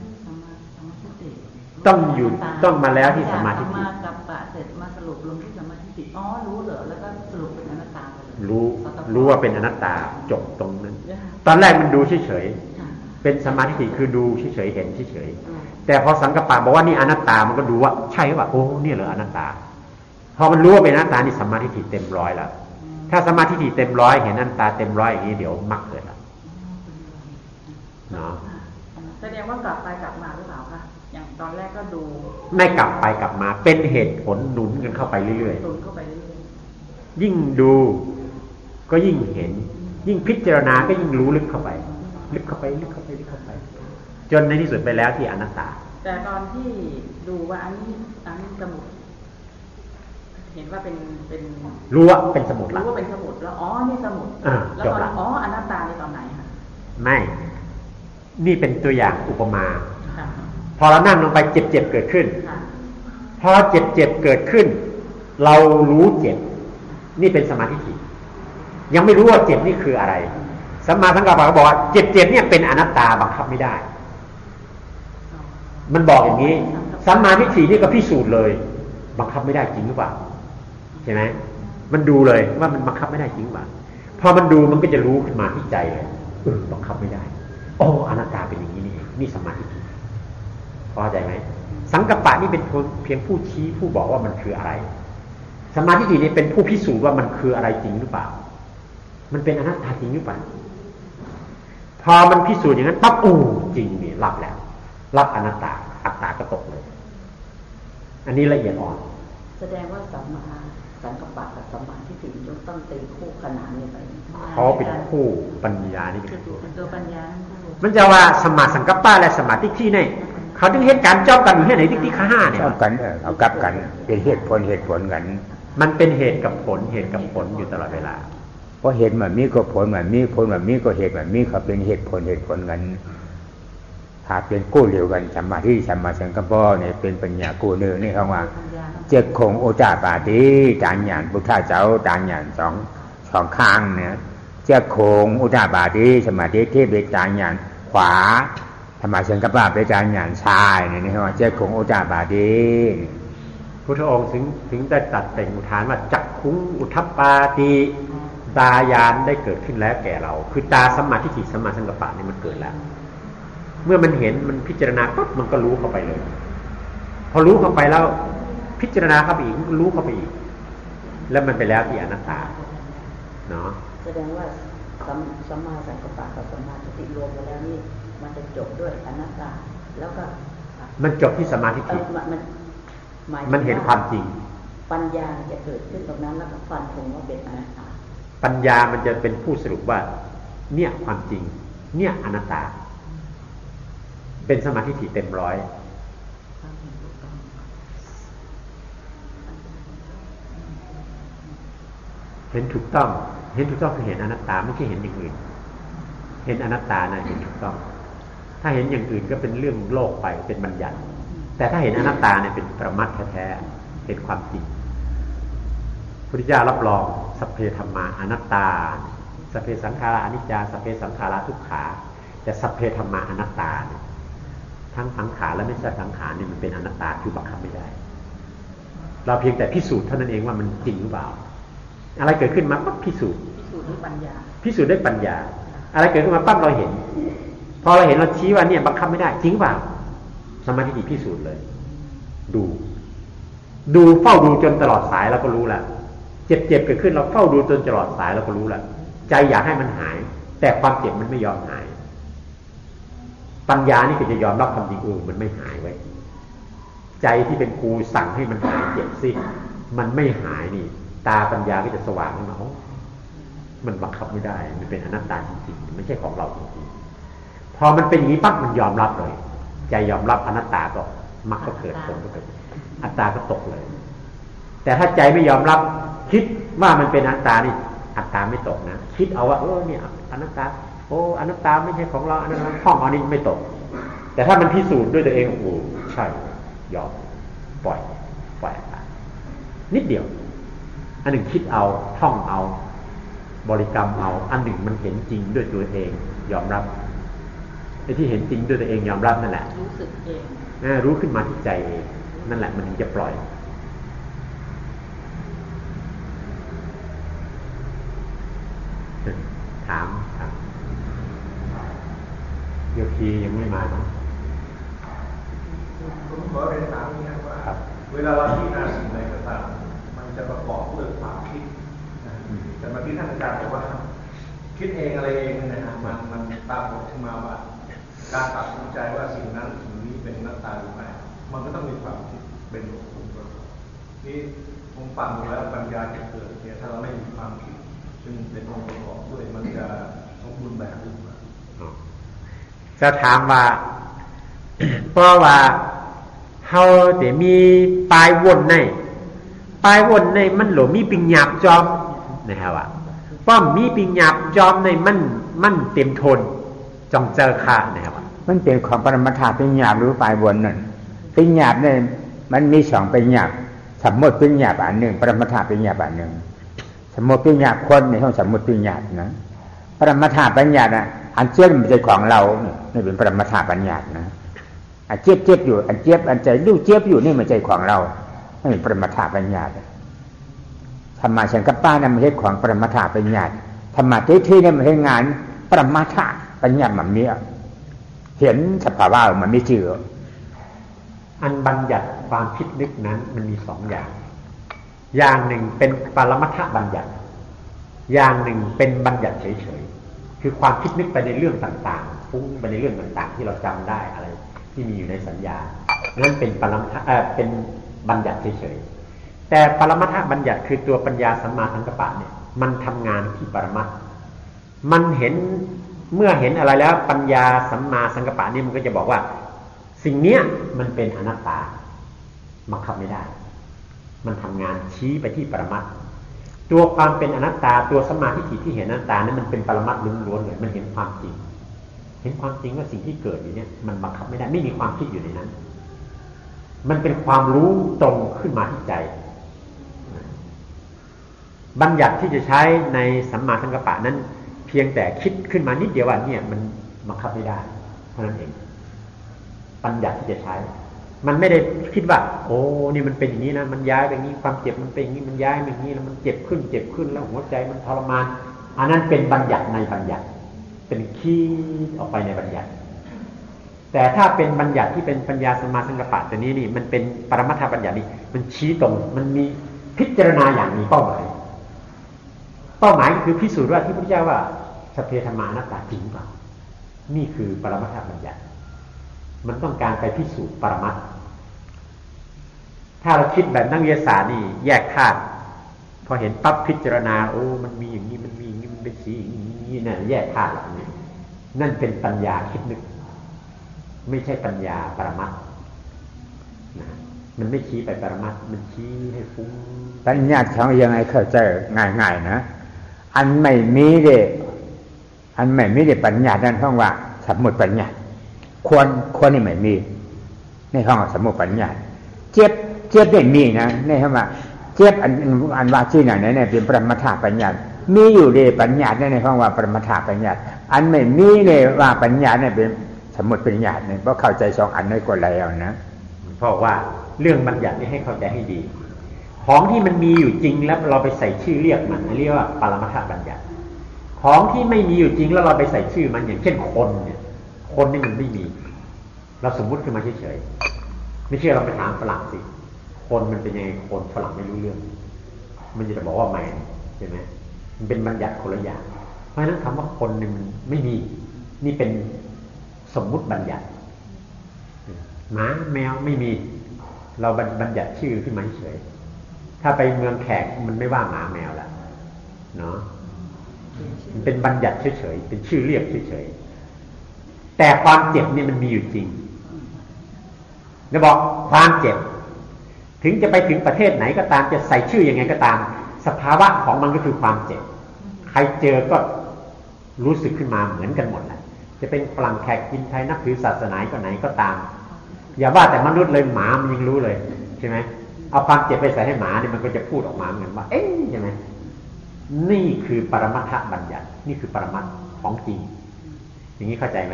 ต้องอยู่ต้องมาแล้วที่สัมมาทิฏฐิกับปะเสร็จมาสรุปลงที่สัมมาทิฏฐิอ๋อรู้เหรอแล้วก็สรุปเป็นอนัตตารู้ว่าเป็นอนัตตาจบตรงนั้นตอนแรกมันดูเฉยๆเป็นสัมมาทิฏฐิคือดูเฉยๆเห็นเฉยๆแต่พอสังกัปปะบอกว่านี่อนัตตามันก็ดูว่าใช่ป่ะโอ้นี่เหรออนัตตาพอมันรู้ว่าเป็นอนัตตานี่สัมมาทิฏฐิเต็มร้อยแล้วถ้าสัมมาทิฏฐิเต็มร้อยเห็นอนัตตาเต็มร้อยอย่างนี้เดี๋ยวมรรคเกิดแล้วเนาะแสดงว่ากลับไปกลับมาหรือเปล่าคะอย่างตอนแรกก็ดูไม่กลับไปกลับมาเป็นเหตุผลหนุนกันเข้าไปเรื่อยๆยิ่งดูก็ยิ่งเห็นยิ่งพิจารณาก็ยิ่งรู้ลึกเข้าไปลึกเข้าไปลึกเข้าไปลึกเข้าไปจนในที่สุดไปแล้วที่อนัตตาแต่ตอนที่ดูว่าอันนี้สมุดเห็นว่าเป็นรู้ว่าเป็นสมุดละรู้ว่าเป็นสมุดแล้วอ๋อนี่สมุดแล้วตอนอ๋ออนัตตาในตอนไหนคะไม่นี่เป็นตัวอย่างอุปมาพอเรานั่งลงไปเจ็บเกิดขึ้นพอเจ็บเกิดขึ้นเรารู้เจ็บนี่เป็นสมาธิทิฏฐิยังไม่รู้ว่าเจ็บนี่คืออะไรสัมมาสังกัปปะบอกว่าเจ็บเนี่ยเป็นอนัตตาบังคับไม่ได้มันบอกอย่างนี้สัมมาทิฏฐินี่ก็พิสูจน์เลยบังคับไม่ได้จริงหรือเปล่าใช่ไหมมันดูเลยว่ามันบังคับไม่ได้จริงหรือเปล่าพอมันดูมันก็จะรู้ขึ้นมาที่ใจเลยบังคับไม่ได้โอ้อนัตตาเป็นอย่างนี้นี่นี่สัมมาทิฏฐิพอใจไหมสังกัปปะนี่เป็นเพียงผู้ชี้ผู้บอกว่ามันคืออะไรสัมมาทิฏฐินี่เป็นผู้พิสูจน์ว่ามันคืออะไรจริงหรือเปล่ามันเป็นอนัตตาจริงหรือเปล่าพอมันพิสูจน์อย่างนั้นปั๊บจริงนี่รับแล้วรับอนัตตาอัตตาก็ตกเลยอันนี้ละเอียดอ่อนแสดงว่าสัมมาสังกัปปะกับสัมมาทิฏฐิจงต้องตีคู่ขนานกันไปเขาเป็นคู่ปัญญานี่เป็นตัวปัญญามันจะว่าสัมมาสังกัปปะและสัมมาทิฏฐิเนี่ยเขาถึงเหตุการณ์จ้องกันอยู่ที่ไหนทิฏฐิข้าเนี่ยจ้องกันเอากลับกันเป็นเหตุผลกันมันเป็นเหตุกับผลอยู่ตลอดเวลาเพราะเหตุแบบนี้ก็ผลแบบนี้ผลแบบนี้ก็เหตุแบบนี้เขาเป็นเหตุผลกันถ้าเป็นกู้เดียวกันสัมมาทิฏฐิสัมมาสังกัปปะเนี่ยเป็นปัญญากู้เนื้อนี่เขาว่าเจ็กคงโอจาปาติจานหยานพุทธเจ้าจานหยานสองข้างเนี่ยเจ็กคงโอจาปาติสมาธิที่เป็นจานหยานขวาธรรมะสังกัปปะเป็นจานหยานซ้ายเนี่ยเขาว่าเจ็กคงโอจาปาติพุทธองค์ถึงได้ตัดแต่งอุทานว่าจักขุงอุทัปปาติตาญาณได้เกิดขึ้นแล้วแก่เราคือตาสัมมาทิฏฐิสัมมาสังกัปปะนี่มันเกิดแล้วเมื่อมันเห็นมันพิจารณาปั๊บมันก็รู้เข้าไปเลยพอรู้เข้าไปแล้วพิจารณาเข้าไปอีกมันก็รู้เข้าไปอีกแล้วมันไปแล้วที่อนัตตาเนาะแสดงว่าสัมมาสังกัปปะกับสัมมาทิฏฐิรวมกันแล้วนี่มันจะจบด้วยอนัตตาแล้วก็มันจบที่สมาธิมันเห็นความจริงปัญญาจะเกิดขึ้นตรงนั้นแล้วก็ฟันธงว่าเป็นอนัตตาปัญญามันจะเป็นผู้สรุปว่าเนี่ยความจริงเนี่ยอนัตตาเป็นสมาธิเต็มร้อยเห็นถูกต้องคือเห็นอนัตตาไม่ใช่เห็นอย่างอื่นเห็นอนัตตานะเห็นถูกต้องถ้าเห็นอย่างอื่นก็เป็นเรื่องโลกไปเป็นบัญญัติแต่ถ้าเห็นอนัตตาเนี่ยเป็นปรมัตถ์แท้ๆเห็นความจริงพุทธเจ้ารับรองสัพเพธัมมาอนัตตาสัพเพสังขาราอนิจจาสัพเพสังขาราทุกขาแต่สัพเพธัมมาอนัตตาทั้งสังขารและไม่ใช่สังขารเนี่ยมันเป็นอนัตตาคือบังคับไม่ได้เราเพียงแต่พิสูจน์เท่านั้นเองว่ามันจริงหรือเปล่าอะไรเกิดขึ้นมาปั๊บพิสูจน์ด้วยปัญญาอะไรเกิดขึ้นมาปั๊บเราเห็นพอเราเห็นเราชี้ว่าเนี่ยบังคับไม่ได้จริงหรือเปล่าสมาธิพิสูจน์เลยดูเฝ้าดูจนตลอดสายเราก็รู้แล้วเจ็บเกิดขึ้นเราเฝ้าดูจนตลอดสายเราก็รู้แล้วใจอยากให้มันหายแต่ความเจ็บมันไม่ยอมหายปัญญานี่ก็จะยอมรับความจริงมันไม่หายไว้ใจที่เป็นครูสั่งให้มันหายเจ็บสิมันไม่หายนี่ตาปัญญาก็จะสว่างขึ้นมามันบังคับไม่ได้มันเป็นอนัตตาจริงๆไม่ใช่ของเราจริงๆพอมันเป็นอย่างนี้ปั๊บมันยอมรับเลยใจยอมรับอนัตตาก็มรรคก็เกิดผลก็เกิดอัตตาก็ตกเลยแต่ถ้าใจไม่ยอมรับคิดว่ามันเป็นอนัตตานี่อัตตาไม่ตกนะคิดเอาว่าเนี่ยอนัตตาอนัตตาไม่ใช่ของเราอนัตตาห้องเอานี่ไม่ตกแต่ถ้ามันพิสูจน์ด้วยตัวเองใช่ยอมปล่อยอัตตานิดเดียวอันหนึ่งคิดเอาท่องเอาบริกรรมเอาอันหนึ่งมันเห็นจริงด้วยตัวเองยอมรับไอ้ที่เห็นจริงด้วยตัวเองยอมรับนั่นแหละรู้สึกเองรู้ขึ้นมาที่ใจเองนั่นแหละมันถึงจะปล่อยถามโยคียังไม่มาเนาะผมขอเรียนถามนี้นะว่าเวลาเราพิจารณาสิ่งใดก็ตามมันจะประกอบด้วยความคิดแต่เมื่อกี้ท่านอาจารย์บอกว่าคิดเองอะไรเองนะฮะมันปรากฏขึ้นมาว่าการตัดสินใจว่าสิ่งนั้นสิ่งนี้เป็นอนัตตาหรือไม่มันก็ต้องมีความคิดเป็นองค์ประกอบนี่ผมฟังดูแล้วปัญญาจะเกิดเนี่ยถ้าเราไม่มีความคิดซึ่งเป็นองค์ประกอบด้วยมันจะสมบูรณ์แบบหรือเปล่าจะถามว่าเพราะว่าเฮาแต่มีปลายวนในมันหลมีปิงหยาบจอมนะครับว่าป้อมมีปิงหยาบจอมในมันเต็มทนจองเจอค่านะครับว่ามันเป็นของปรมัตถ์ปิงหยาบหรือปลายวนนั่นปิงหยาบเนี่ยมันมีสองปิงหยาบสมมติปิงหยาบอันหนึ่งปรมัตถ์ปิงหยาบอันหนึ่งสมมติปิงหยาบคนในห้องสมมติปิงหยาบนะปรมัตถ์ปิงหยาบอันเชื่อมันใจของเรานี่เป็นปรมัตถ์ปิงหยาบนะอันเจ็บอยู่อันเจ็บอันใจลูกเจ็บอยู่นี่มันใจของเรานี่เป็นปรมัตถ์ปิงหยาบธรรมะฉันกับป้านั่นมันเป็นของปรมัตถ์ปิงหยาบธรรมะที่นี่มันเป็นงานปรมัตถ์ปิงหยาบแบบนี้เห็นสภาวะมันไม่เชื่ออันบัญญัติความคิดนึกนั้นมันมีสองอย่างหนึ่งเป็นปรมัตถบัญญัติอย่างหนึ่งเป็นบัญญัติเฉยๆคือความคิดนึกไปในเรื่องต่างๆฟุ้งไปในเรื่องต่างๆที่เราจำได้อะไรที่มีอยู่ในสัญญานั่นเป็นเป็นบัญญัติเฉยๆแต่ปรมัตถบัญญัติคือตัวปัญญาสัมมาสังกัปปะเนี่ยมันทำงานที่ปรมัตถ์มันเห็นเมื่อเห็นอะไรแล้วปัญญาสัมมาสังกัปปะนี่มันก็จะบอกว่าสิ่งเนี้ยมันเป็นอนัตตาบังคับไม่ได้มันทำงานชี้ไปที่ปรมัตถ์ตัวความเป็นอนัตตาตัวสัมมาทิฏฐิที่เห็นอนัตตานั้นมันเป็นปรมัตถ์ล้วนๆเลยมันเห็นความจริงว่าสิ่งที่เกิดอยู่เนี่ยมันบังคับไม่ได้ไม่มีความคิดอยู่ในนั้นมันเป็นความรู้ตรงขึ้นมาที่ใจบัญญัติที่จะใช้ในสัมมาสังกัปปะนั้นเพียงแต่คิดขึ้นมานิดเดียวว่าเนี่ยมันบังคับไม่ได้เท่านั้นเองปัญญาที่จะใช้มันไม่ได้คิดว่านี่มันเป็นอย่างนี้นะมันย้ายไปอย่างนี้ความเจ็บมันเป็นอย่างนี้มันย้ายไปอย่างนี้แล้วมันเจ็บขึ้นแล้วหัวใจมันทรมานอันนั้นเป็นบัญญัติในบัญญัติเป็นคิดออกไปในบัญญัติแต่ถ้าเป็นบัญญัติที่เป็นปัญญาสัมมาสังกัปปะตัวนี้นี่มันเป็นปรมัตถบัญญัตินี่มันชี้ตรงมันมีพิจารณาอย่างมีเป้าหมายเป้าหมายคือพิสูจน์ว่าที่พระพุทธเจ้าว่าสัพเพธรรมานัตตาจริงเปล่านี่คือปรมัตถบัญญัติมันต้องการไปพิสูจน์ปรมัตถ์ถ้าเราคิดแบบนักวิทยาศาสตร์นี่แยกธาตุพอเห็นปั๊บพิจารณาโอ้มันมีอย่างนี้มันมีอย่างนี้มันเป็นสีอย่างนี้นั่นแยกธาตุแบบนี้นั่นเป็นปัญญาคิดนึกไม่ใช่ปัญญาปรมัตถ์นะมันไม่ชี้ไปปรมัตถ์มันชี้ให้ฟุ้งปัญญาเขายังไงเข้าใจง่ายๆนะอันไม่มีเด้ปัญญานั่นห้องว่าสมมุติปัญญาควรนี่ไม่มีในห้องสมมุติปัญญาเจ็บได้มีนะในห้องว่าเจ็บอันว่าชื่อไหนเนี่ยเป็นปรมัตถปัญญามีอยู่เด้ปัญญาในห้องว่าปรมัตถปัญญาอันไม่มีเลยว่าปัญญาเนี่ยเป็นสมมุติปัญญาเนี่ยเพราะเข้าใจสองอันนี้ก็แล้วนะเพราะว่าเรื่องบัญญัตินี่ให้เข้าใจให้ดีของที่มันมีอยู่จริงแล้วเราไปใส่ชื่อเรียกมันเรียกว่าปรมัตถบัญญัติของที่ไม่มีอยู่จริงแล้วเราไปใส่ชื่อมันอย่างเช่นคนเนี่ยคนนี่มันไม่มีเราสมมุติขึ้นมาเฉยๆไม่เชื่อเราไปถามฝรั่งสิคนมันเป็นยังไงคนฝรั่งไม่รู้เรื่องมันจะบอกว่าแมนใช่ไหมมันเป็นบัญญัติคนละอย่างเพราะฉะนั้นคำว่าคนนี่มันไม่มีนี่เป็นสมมุติบัญญัติหมาแมวไม่มีเราบัญญัติชื่อขึ้นมาเฉยถ้าไปเมืองแขกมันไม่ว่าหมาแมวละเนาะมันเป็นบัญญัติเฉยๆเป็นชื่อเรียกเฉยๆแต่ความเจ็บนี่มันมีอยู่จริงจะบอกความเจ็บถึงจะไปถึงประเทศไหนก็ตามจะใส่ชื่อยังไงก็ตามสภาวะของมันก็คือความเจ็บใครเจอก็รู้สึกขึ้นมาเหมือนกันหมดแหละจะเป็นฝรั่งแขกกินไทยนับถือศาสนาก็ไหนก็ตามอย่าว่าแต่มนุษย์เลยหมามันยังรู้เลยใช่ไหมเอาความเจ็บไปใส่ให้หมาเนี่ยมันก็จะพูดออกมาเหมือนว่าเอ๊ะใช่ไหมนี่คือปรมัตถบัญญัตินี่คือปรมัตถ์ของจริงอย่างนี้เข้าใจไหม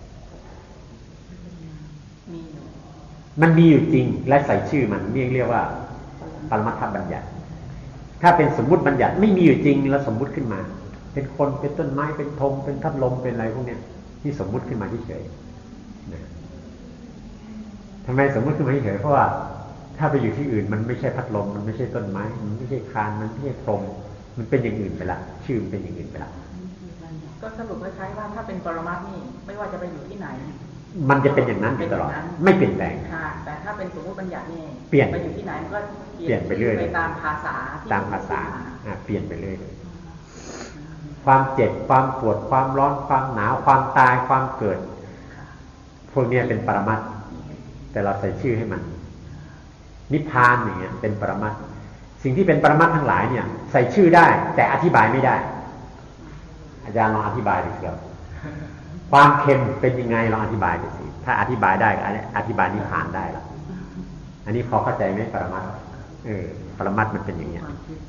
มันมีอยู่จริงและใส่ชื่อมันเรียกว่าปรมัตถบัญญัติถ้าเป็นสมมุติบัญญัติไม่มีอยู่จริงแล้วสมมุติขึ้นมาเป็นคนเป็นต้นไม้เป็นธงเป็นพัดลมเป็นอะไรพวกนี้ที่สมมุติขึ้นมาเฉยๆทำไมสมมุติขึ้นมาเฉยๆเพราะว่าถ้าไปอยู่ที่อื่นมันไม่ใช่พัดลมมันไม่ใช่ต้นไม้มันไม่ใช่คานมันไม่ใช่พรมมันเป็นอย่างอื่นไปละชื่อมันเป็นอย่างอื่นไปละก็สรุปคล้ายๆว่าถ้าเป็นปรมัตถ์นี่ไม่ว่าจะไปอยู่ที่ไหนมันจะเป็นอย่างนั้นตลอดไม่เปลี่ยนแปลงแต่ถ้าเป็นสมมุติบัญญัตินี่เปลี่ยนไปอยู่ที่ไหนมันก็เปลี่ยนไปเรื่อยไปตามภาษาเปลี่ยนไปเรื่อยความเจ็บความปวดความร้อนความหนาวความตายความเกิดพวกนี้เป็นปรมัตถ์แต่เราใส่ชื่อให้มันนิพพานอย่างเงี้ยเป็นปรมัตถ์สิ่งที่เป็นปรมัตถ์ทั้งหลายเนี่ยใส่ชื่อได้แต่อธิบายไม่ได้อาจารย์ลองอธิบายดูสิครับความเค็มเป็นยังไงลองอธิบายดูสิถ้าอธิบายได้ก็อธิบายนิพพานได้ละอันนี้พอเข้าใจไหมปรมัตถ์ปรมัตถ์มันเป็นอย่างเงี้ย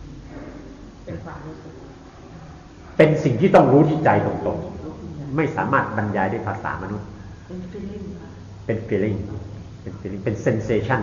เป็นสิ่งที่ต้องรู้ที่ใจตรงๆไม่สามารถบรรยายด้วยภาษามนุษย์เป็น feeling เป็น sensation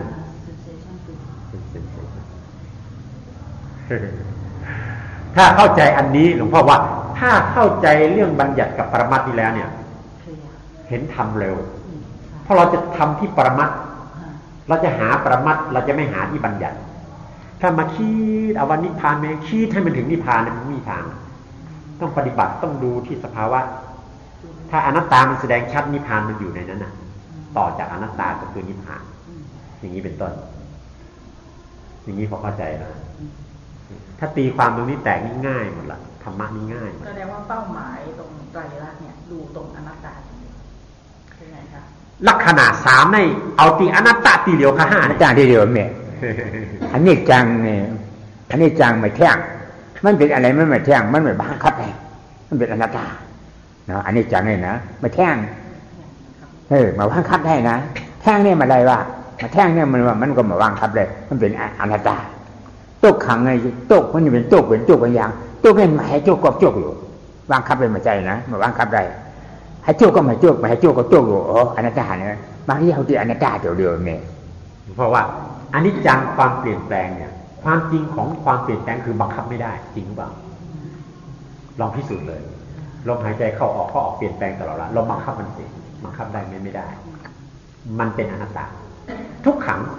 ถ้าเข้าใจอันนี้หลวงพ่อว่าถ้าเข้าใจเรื่องบัญญัติกับปรมัตถ์นี้แล้วเนี่ยเห็นทำเร็วเพราะเราจะทำที่ปรมัตถ์เราจะหาปรมัตถ์เราจะไม่หาที่บัญญัติถ้ามาคิดเอาวันนิพพานไหมคิดให้มันถึงนิพพานมันไม่มีทางต้องปฏิบัติต้องดูที่สภาวะถ้าอนัตตามันแสดงชัดนิพพานมันอยู่ในนั้นน่ะต่อจากอนัตตาก็คือนิพพานอย่างนี้เป็นต้นอย่างนี้พอเข้าใจแล้วถ้าตีความตรงนี้แตกง่ายหมดละธรรมะนี่ง่ายแสดงว่าเป้าหมายตรงไตรลักษณ์เนี่ยดูตรงอนัตตาเป็นไงคะลักษณะ3ในเอาตีอนัตตาตีเหลียว5 อาจารย์ที่เดียวแม่อันนี้จังเนี่ยอันนี้จังไม่แท่งมันเป็นอะไรมันไม่แท่งมันไม่บังคับไงมันเป็นอนัตตาเนาะอันนี้จังเนี่ยนะไม่แท่งมาบังคับได้นะแท่งเนี่ยมาอะไรวะมาแท่งเนี่ยมันก็มาบังคับเลยมันเป็นอนัตตาตุกขังไงตุกมันจะเป็นตุกเป็นอย่างตุกเป็นมาให้ตุกก็ตุกอยู่บังคับเป็นมาใจนะมาบังคับได้ให้ตุกก็มาตุกมาให้ตุกก็ตุกอยู่อนัตตาเนี่ยบางทีเอาที่อนัตตาเดียวเนี่ยเพราะว่าอนิจจังความเปลี่ยนแปลงเนี่ยความจริงของความเปลี่ยนแปลงคือบังคับไม่ได้จริงหรือเปล่าลองพิสูจน์เลยลมหายใจเข้าออกเปลี่ยนแปลงตลอดละเราบังคับมันสิบังคับได้ไม่ได้มันเป็นอนัตตาทุกขัง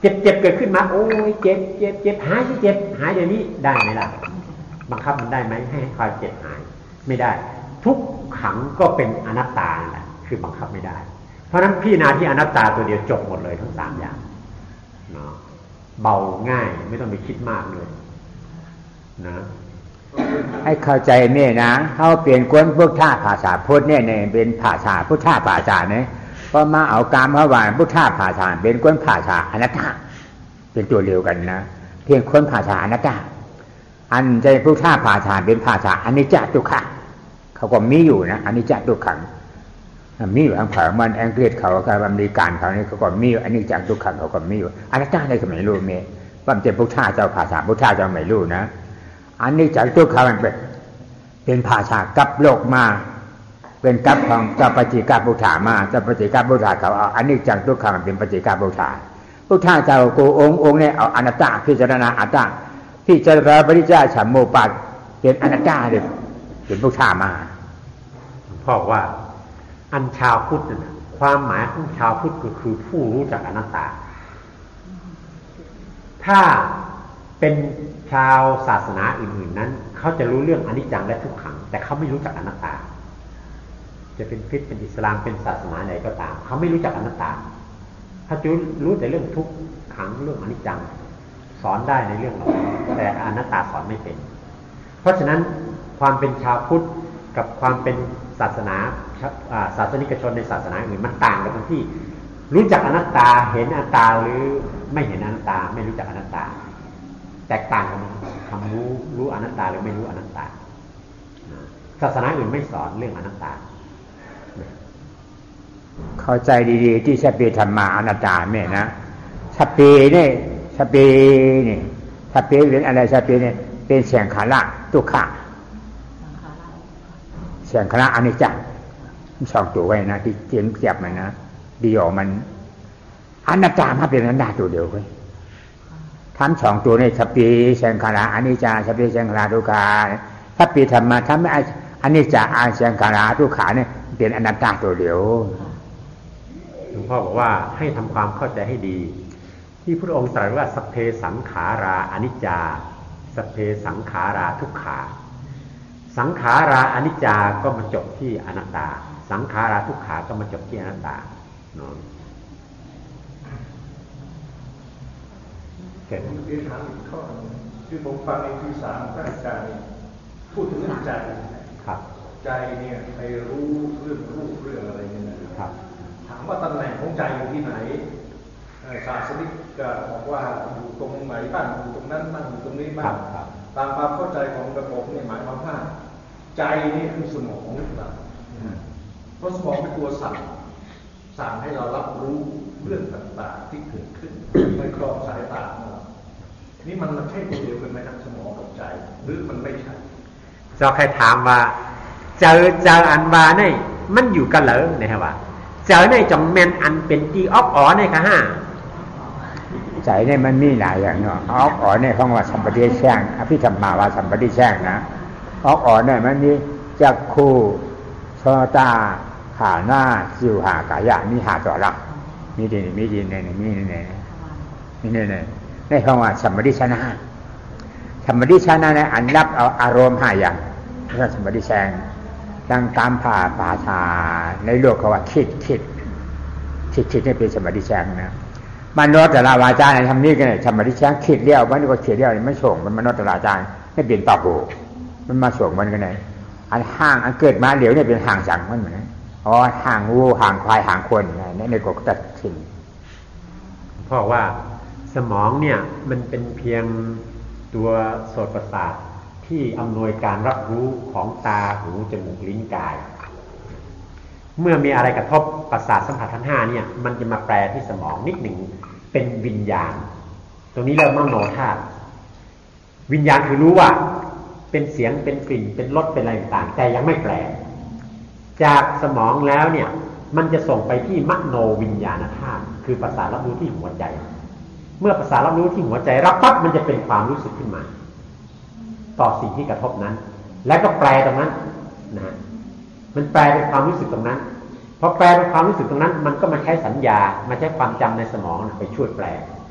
เจ็บเกิดขึ้นมาโอ้ยเจ็บหายสิเจ็บหายเดี๋ยวนี้ได้ไหมล่ะบังคับมันได้ไหมให้ความเจ็บหายไม่ได้ทุกขังก็เป็นอนัตตาแหละคือบังคับไม่ได้เพราะฉะนั้นพิจารณาที่อนัตตาตัวเดียวจบหมดเลยทั้ง3อย่างเนาะเบาง่ายไม่ต้องไปคิดมากเลยนะให้เข้าใจเนี่ยนะเขาเปลี่ยนกวนพุทธะภาษาพุทธเนี่ยเป็นภาษาพุทธะภาษาเนี่ยพอมาเอากามพระวานพุทธะภาษาเป็นกวนภาษาอนัตตาเป็นตัวเดียวกันนะเพียงคนภาษาอนัตตาอันใจพุทธะภาษาเป็นภาษาอนิจจทุกขังเขาก็มีอยู่นะอนิจจทุกขังมีอยู่ทางภาษามันอังกฤษเขากับอเมริกันเขาเนี่ยเขาก็มีอนิจจทุกขังเขาก็มีอยู่อนัตตาในก็ไม่รู้เมย์ว่าเป็นพุทธะเจ้าภาษาพุทธะเจ้าไม่รู้นะอันนี้จากทุกขังมันเป็นภาษากับโลกมาเป็นกับของเจ้าปฏิกาพุทธามาเจ้าปฏิกาพุทธาเขาเอาอันนี้จากทุกขังเป็นปฏิกาพุทธาพุทธาเจ้ากูองค์เนี่ยเอาอนัตตาพิจารณาอัตตาพิจารณาปริจจาฉัมโมปัสเป็นอนัตตาเลยเป็นพุทธามาพ่อว่าอันชาวพุทธน่ะความหมายของชาวพุทธก็คือผู้รู้จักอนัตตาถ้าเป็นชาวศาสนาอื่นๆนั้นเขาจะรู้เรื่องอนิจจังและทุกขังแต่เขาไม่รู้จักอนัตตาจะเป็นคริสต์เป็นอิสลามเป็นศาสนาไหนก็ตามเขาไม่รู้จักอนัตตาเขาจะรู้แต่เรื่องทุกขังเรื่องอนิจจังสอนได้ในเรื่องเหล่านั้นแต่อนัตตาสอนไม่เป็นเพราะฉะนั้นความเป็นชาวพุทธกับความเป็นศาสนิกชนในศาสนาอื่นมันต่างกันตรงที่รู้จักอนัตตาเห็นอนัตตาหรือไม่เห็นอนัตตาไม่รู้จักอนัตตาแตกต่างกันคำรู้อนัตตาหรือไม่รู้อนัตตาศาสนาอื่นไม่สอนเรื่องอนัตตาเข้าใจดีๆที่สปีธรรมาอนัตตาเนี่ยนะสปีนี่สปีนี่สปีเป็นอะไรสปีเนี่ยเป็นเสียงขาระทุกขะเสียงขาระอนิจจ์สองตัวไว้นะที่เทียบมันนะดีออกมันอนัตตามาเป็นอนัตตาตัวเดียวเว้ยทั้ง2ตัวนี่สปีเสียงขาระอนิจจ์สปีเสียงขาระทุกขาสปีธรรมะทำให้อนิจจ์เสียงขาระทุกขาเนี่ยเป็นอนัตตาตัวเดียวหลวงพ่อบอกว่าให้ทำความเข้าใจให้ดีที่พระองค์ตรัสว่าสัพเพสังขาราอนิจจาสัพเพสังขาราทุกขาสังขาราอนิจจาก็มาจบที่อนัตตาสังขาราทุกขาก็มาจบที่อนัตตาเนาะเรียนถามอีกข้อนึงคือผมฟังในที่3ท่านอาจารย์พูดถึงเรื่องใจครับใจเนี่ยใครรู้เรื่องรูปเรื่องอะไรเนี่ยนะครับถามว่าตำแหน่งของใจอยู่ที่ไหนศาสนิกก็บอกว่าอยู่ตรงไหนบ้างอยู่ตรงนั้นบ้างอยู่ตรงนี้บ้างตามความเข้าใจของระบบเนี่ยหมายความว่าใจนี่คือสมองหรือเปล่าเพราะสมองเป็นตัวสั่งให้เรารับรู้เรื่องต่างๆที่เกิดขึ้นในครอบสายตาของเรานี่มันใช่ตัวเดียวกันไหมครับสมองกับใจหรือมันไม่ใช่เจ้าใครถามว่าเจออันว่าเนี่ยมันอยู่กันเหรอเนี่ยครับว่าเจอในจงแมนอันเป็นตีออกอ๋อเนี่ยค่ะฮะใจเนี่ยมันมีหลายอย่างเนาะออกอ๋อเนี่ยของว่าสัมปติแช่งอภิธรรมาว่าสัมปติแช่งนะออกอ๋อเนี่ยมันมีจักขุโสตขาหน้าจิวหากายะมีหาต่อละมีดีเนี่ยมีเนี่ยในคำว่าสัมปติชนะสัมปติชนะเนี่ยอันรับเอาอารมณ์5อย่างเรียกสัมปติแช่งดังตามภาษาในโลกเขาว่าคิดนี่เป็นสัมปติแช่งนะมโนตระวาจาในทำนี้กันเลยสัมปติแช่งคิดเลี้ยวมันก็คิดเลี้ยวมันส่งมันมโนตระวาจาไม่เปลี่ยนต่อโหมันมาส่งมันกันเลยอันห่างอันเกิดมาเหลวเนี่ยเป็นห่างสั่งมันเหมือนอ๋อห่างงูห่างควายห่างคนในกฎตัดสินเพราะว่าสมองเนี่ยมันเป็นเพียงตัวโสตประสาทที่อำนวยการรับรู้ของตาหูจมูกลิ้นกายเมื่อมีอะไรกระทบประสาทสัมผัสทั้ง5เนี่ยมันจะมาแปลที่สมองนิดหนึ่งเป็นวิญญาณตรงนี้เรียกมโนธาตุวิญญาณคือรู้ว่าเป็นเสียงเป็นกลิ่นเป็นรสเป็นอะไรต่างแต่ยังไม่แปลจากสมองแล้วเนี่ยมันจะส่งไปที่มโนวิญญาณธาตุคือประสาทรับรู้ที่หัวใจเมื่อประสาทรับรู้ที่หัวใจรับปั๊บมันจะเป็นความรู้สึกขึ้นมาต่อสิ่งที่กระทบนั้นแล้วก็แปลตรงนั้นนะมันแปลเป็นความรู้สึกตรงนั้นพอแปลเป็นความรู้สึกตรงนั้นมันก็มาใช้สัญญามาใช้ความจำในสมองไปช่วยแปล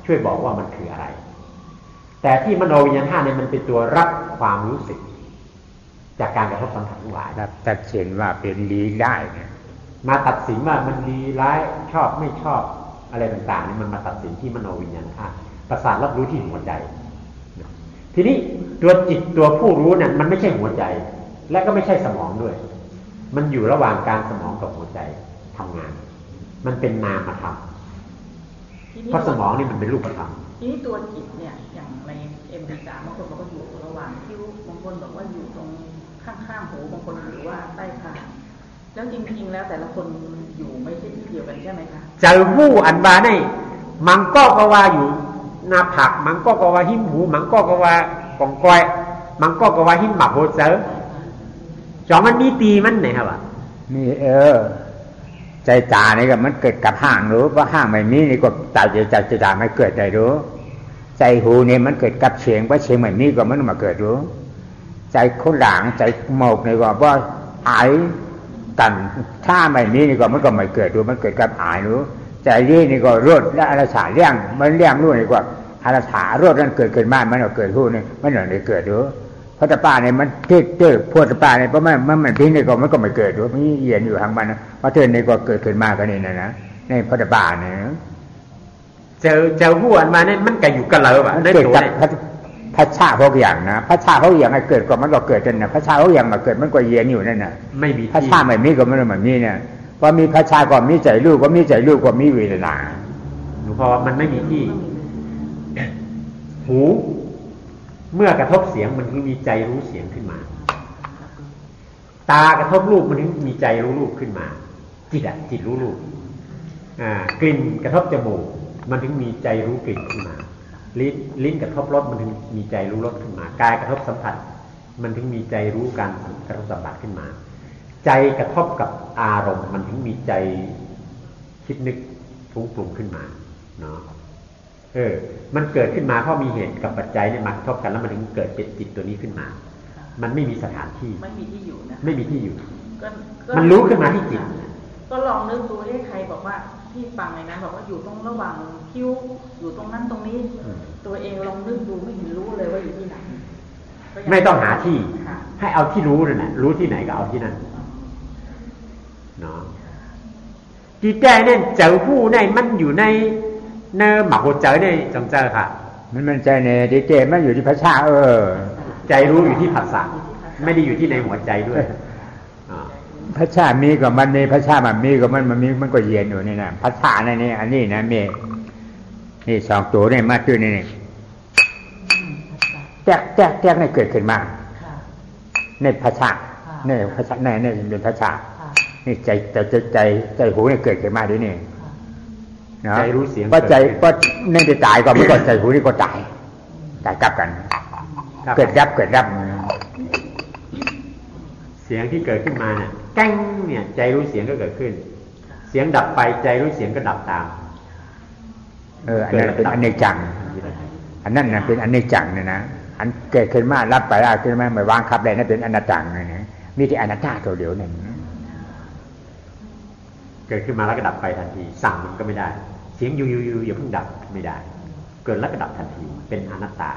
ช่วยบอกว่ามันคืออะไรแต่ที่มโนวิญญาณธาตุเนี่ยมันเป็นตัวรับความรู้สึกจากการกระทบสัมผัสทั้งหลายตัดสินว่าเป็นดีได้เนี่ยมาตัดสินว่ามันดีร้ายชอบไม่ชอบอะไรต่างๆนี่มันมาตัดสินที่มโนวิญญาณธาตุประสาทรับรู้ที่หัวใจทีนี้ตัวจิตตัวผู้รู้เนี่ยมันไม่ใช่หัวใจและก็ไม่ใช่สมองด้วยมันอยู่ระหว่างการสมองกับหัวใจทำงานมันเป็นนามธรรมเพราะสมองนี่มันเป็นรูปธรรมทีนี้ตัวจิตเนี่ยอย่างใน MP3 บางคนบอกว่าอยู่ระหว่างคิ้วบางคนบอกว่าอยู่ตรงข้างๆหูบางคนหรือว่าใต้คางแล้วจริงๆแล้วแต่ละคนอยู่ไม่ใช่ที่เดียวกันใช่ไหมคะเจอผู้อันบาในมังก็กว่าอยู่หน้าผักมังก็กว่าหิมหูมังก็กว่ากองก้อยมังก็กว่าหิมหมักโหเจอจอมันมีตีมันไหนครับนี่ใจตานี่ก็มันเกิดกับห้างรู้ว่าห้างไม่มีนี่ก็ใจตาไม่เกิดใจรู้ใจหูนี่มันเกิดกับเสียงว่าเสียงไม่มีก็มันมาเกิดรู้ใจคนหลังใจหมกนี่ก็ว่าอายกันถ้าไม่มีนี่ก็มันก็ไม่เกิดรู้มันเกิดกับอายรู้ใจนี่ก็รดและอรสาเลี้ยงมันเลี้ยงรู้นี่ก็อรสารดนั้นเกิดขึ้นมามันก็เกิดรู้นี่มันหนึ่งเกิดรู้เพราะตาป้าเนี่ยมันเตื้อพวดตาป้าเนี่ยเพราะมันทิ้งนี่ก็มันก็ไม่เกิดรู้มันเย็นอยู่ทางมันเพราะเธอนี่ก็เกิดขึ้นมาก็นี่นะนี่พระตาป้าเนี่ยเจอผู้อันมาเนี่ยมันก็อยู่กับเราแบบเกิดกับพระชาพวกอย่างนะพระชาพวกอย่างไอ้เกิดก็มันก็เกิดจนนะพระชาพวกอย่างมาเกิดมันก็เย็นอยู่นั่นน่ะไม่มีพระชาไม่มีก็มันไม่มีเนี่ยพอมีพระชาก็มีใจลูกก็มีใจลูกก็มีเวทนาพอมันไม่มีที่หูเมื่อกระทบเสียงมันถึงมีใจรู้เสียงขึ้นมาตากระทบรูปมันถึงมีใจรู้รูปขึ้นมาจิตรู้รูปกลิ่นกระทบจมูกมันถึงมีใจรู้กลิ่นขึ้นมาลิ้นกระทบรสมันถึงมีใจรู้รสขึ้นมากายกระทบสัมผัสมันถึงมีใจรู้การกระทบสัมผัสขึ้นมาใจกระทบกับอารมณ์มันถึงมีใจคิดนึกฟุ้งปรุงขึ้นมาเนาะมันเกิดขึ้นมาเพราะมีเหตุกับปัจจัยเนี่ยมากระทบกันแล้วมันถึงเกิดเป็นจิตตัวนี้ขึ้นมามันไม่มีสถานที่ไม่มีที่อยู่นะไม่มีที่อยู่มันรู้ขึ้นมาที่จิตก็ลองนึกดูให้ใครบอกว่าที่ฟังในนั้นบอกว่าอยู่ตรงระหว่างคิ้วอยู่ตรงนั้นตรงนี้ตัวเองลองนึกดูไม่เห็นรู้เลยว่าอยู่ที่ไหนไม่ต้องหาที่ให้เอาที่รู้นั่นแหละรู้ที่ไหนก็เอาที่นั่นเนาะจิตใจเนี่ยเจ้าผู้ในมันอยู่ในหมักหัวใจในจังเจอค่ะมันใจในจิตใจมันอยู่ที่พระชาใจรู้อยู่ที่ภาษาไม่ได้อยู่ที่ในหัวใจด้วยพระชามีกับมันมีพระชามันมีกับมันมีมันก็เย็นอยู่นี่นะพระชาในนี้อันนี้นะเมฆนี่สองตัวเนี่ยมาด้วยนี่แจ๊กนี่เกิดขึ้นมาในพระชาในพระชาในเป็นพระชานี่ใจหูเนี่ยเกิดขึ้นมาด้วยนี่ใจรู้เสียงว่าใจว่าเนี่ยจะตายก็ไม่ก่อนใจหูนี่ก็ตายกลับกันเกิดดับเสียงที่เกิดขึ้นมาเนี่ยแก้งเนี่ยใจรู้เสียงก็เกิดขึ้นเสียงดับไปใจรู้เสียงก็ดับตามอันนั้นเป็นอนิจจังอันนั้นนะเป็นอนิจจังเนี่ยนะอันเกิดขึ้นมารับไปแล้วขึ้นมาไม่วางคับเลยนั่นเป็นอนัตตังนะมีที่อนัตตาตัวเดียวนั่นเกิดขึ้นมาแล้วก็ดับไปทันทีสั่งมันก็ไม่ได้เสียงอยู่อย่าเพิ่งดับไม่ได้เกิดแล้วก็ดับทันทีเป็นอนัตตา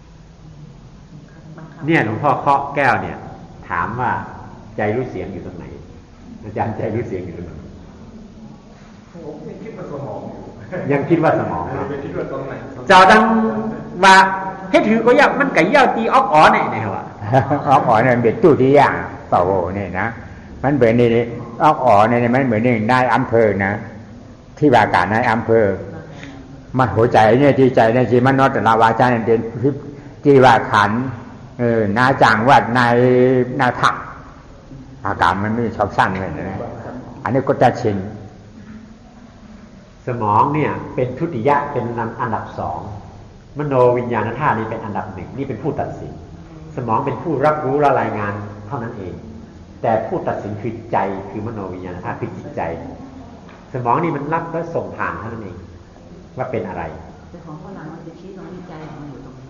เนี่ยหลวงพ่อเคาะแก้วเนี่ยถามว่าใจรู้เสียงอยู่ตรงไหนอาจารย์ใจรู้เสียงอยู่ตรงไหนผมยังคิดว่าสมองยังคิดว่าสมองจอดังว่าให้ถือก็ยากมันไก่ย่าตีออกอ๋อเนี่ยครับออกอ๋อเนี่ยเป็นตู้ที่ยากเปล่าเนี่ยนะมันเหมือนนี่ออกอ๋อเนี่ยมันเหมือนนี่นายอำเภอนะที่ว่าการนายอำเภอมันหัวใจเนี่ยจีใจเนี่ยจีมันนอตลาวาจาเนี่ยเป็นจีว่าขันนาจังวัดนายผักอาการมันไม่ชอบสั้นเลยนะอันนี้ก็จะชินสมองเนี่ยเป็นทุติยะเป็นอันดับสองมโนวิญญาณธาตุนี่เป็นอันดับหนึ่งนี่เป็นผู้ตัดสินสมองเป็นผู้รับรู้และรายงานเท่านั้นเองแต่ผู้ตัดสินคือใจคือมโนวิญญาณธาตุคือจิตใจสมองนี่มันรับและส่งผ่านเท่านั้นเองว่าเป็นอะไรแต่ของคนหลังมันจะชี้ตรงที่ใจมันอยู่ตรงนี้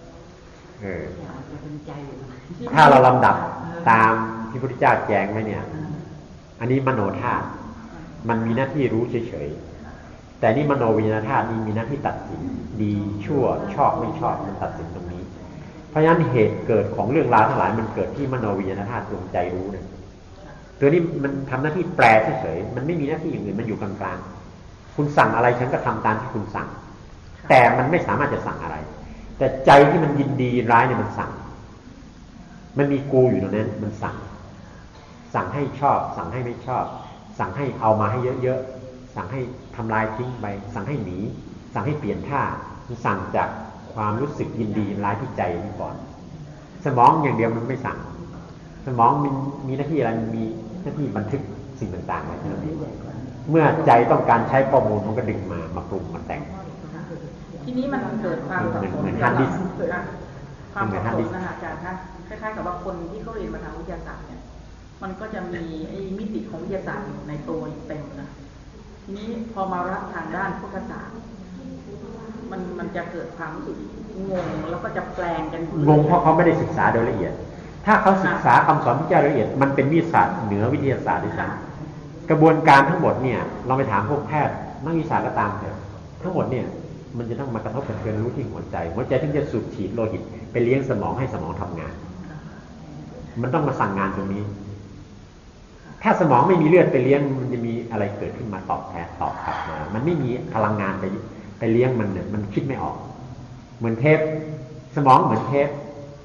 ถ้าเราลำดับตามที่พระพุทธเจ้าแจงไว้เนี่ยอันนี้มโนธาตุมันมีหน้าที่รู้เฉยๆแต่นี่มโนวิญญาณธาตุนี่มีหน้าที่ตัดสินดีชั่วชอบไม่ชอบมันตัดสินตรงนี้เพราะฉะนั้นเหตุเกิดของเรื่องราวทั้งหลายมันเกิดที่มโนวิญญาณธาตุดวงใจรู้เนี่ยตัวนี้มันทำหน้าที่แปลเฉยๆมันไม่มีหน้าที่อย่างอื่นมันอยู่กลางๆคุณสั่งอะไรฉันก็ทำตามที่คุณสั่งแต่มันไม่สามารถจะสั่งอะไรแต่ใจที่มันยินดีร้ายเนี่ยมันสั่งมันมีกูอยู่ตรงนั้นมันสั่งให้ชอบสั่งให้ไม่ชอบสั่งให้เอามาให้เยอะๆสั่งให้ทำลายทิ้งไปสั่งให้หนีสั่งให้เปลี่ยนท่ามันสั่งจากความรู้สึกยินดีร้ายที่ใจนี่ก่อนสมองอย่างเดียวมันไม่สั่งสมองมันมีหน้าที่อะไรมีหน้าที่บันทึกสิ่งต่างๆไว้เท่านั้นเองเมื่อใจต้องการใช้ข้อมูลมันก็ดึงมาปรุงมาแต่งทีนี้มันเกิดความสับสนเหมือนฮาร์ดดิสก์ความสับสนนะอาจารย์คะคล้ายๆกับว่าคนที่เขาเรียนมาทางวิทยาศาสตร์เนี่ยมันก็จะมีไอ้มิติของวิทยาศาสตร์ในตัวเต็มนะทีนี้พอมารับทางด้านพุทธศาสตร์มันจะเกิดความรู้สึกงงแล้วก็จะแปลงกันงงเพราะเขาไม่ได้ศึกษาโดยละเอียดถ้าเขาศึกษาคำสอนพระเจ้าละเอียดมันเป็นวิทยาศาสตร์เหนือวิทยาศาสตร์ด้วยซ้ำกระบวนการทั้งหมดเนี่ยเราไปถามพวกแพทย์นักวิทยาศาสตร์ก็ตามเถอะทั้งหมดเนี่ยมันจะต้องมากระทบกระเทือนรู้ที่หัวใจถึงจะสูบฉีดโลหิตไปเลี้ยงสมองให้สมองทำงานมันต้องมาสั่งงานตรงนี้ถ้าสมองไม่มีเลือดไปเลี้ยงมันจะมีอะไรเกิดขึ้นมาตอบแทนตอบกลับมามันไม่มีพลังงานไปเลี้ยงมันเนี่ยมันคิดไม่ออกเหมือนเทปสมองเหมือนเทป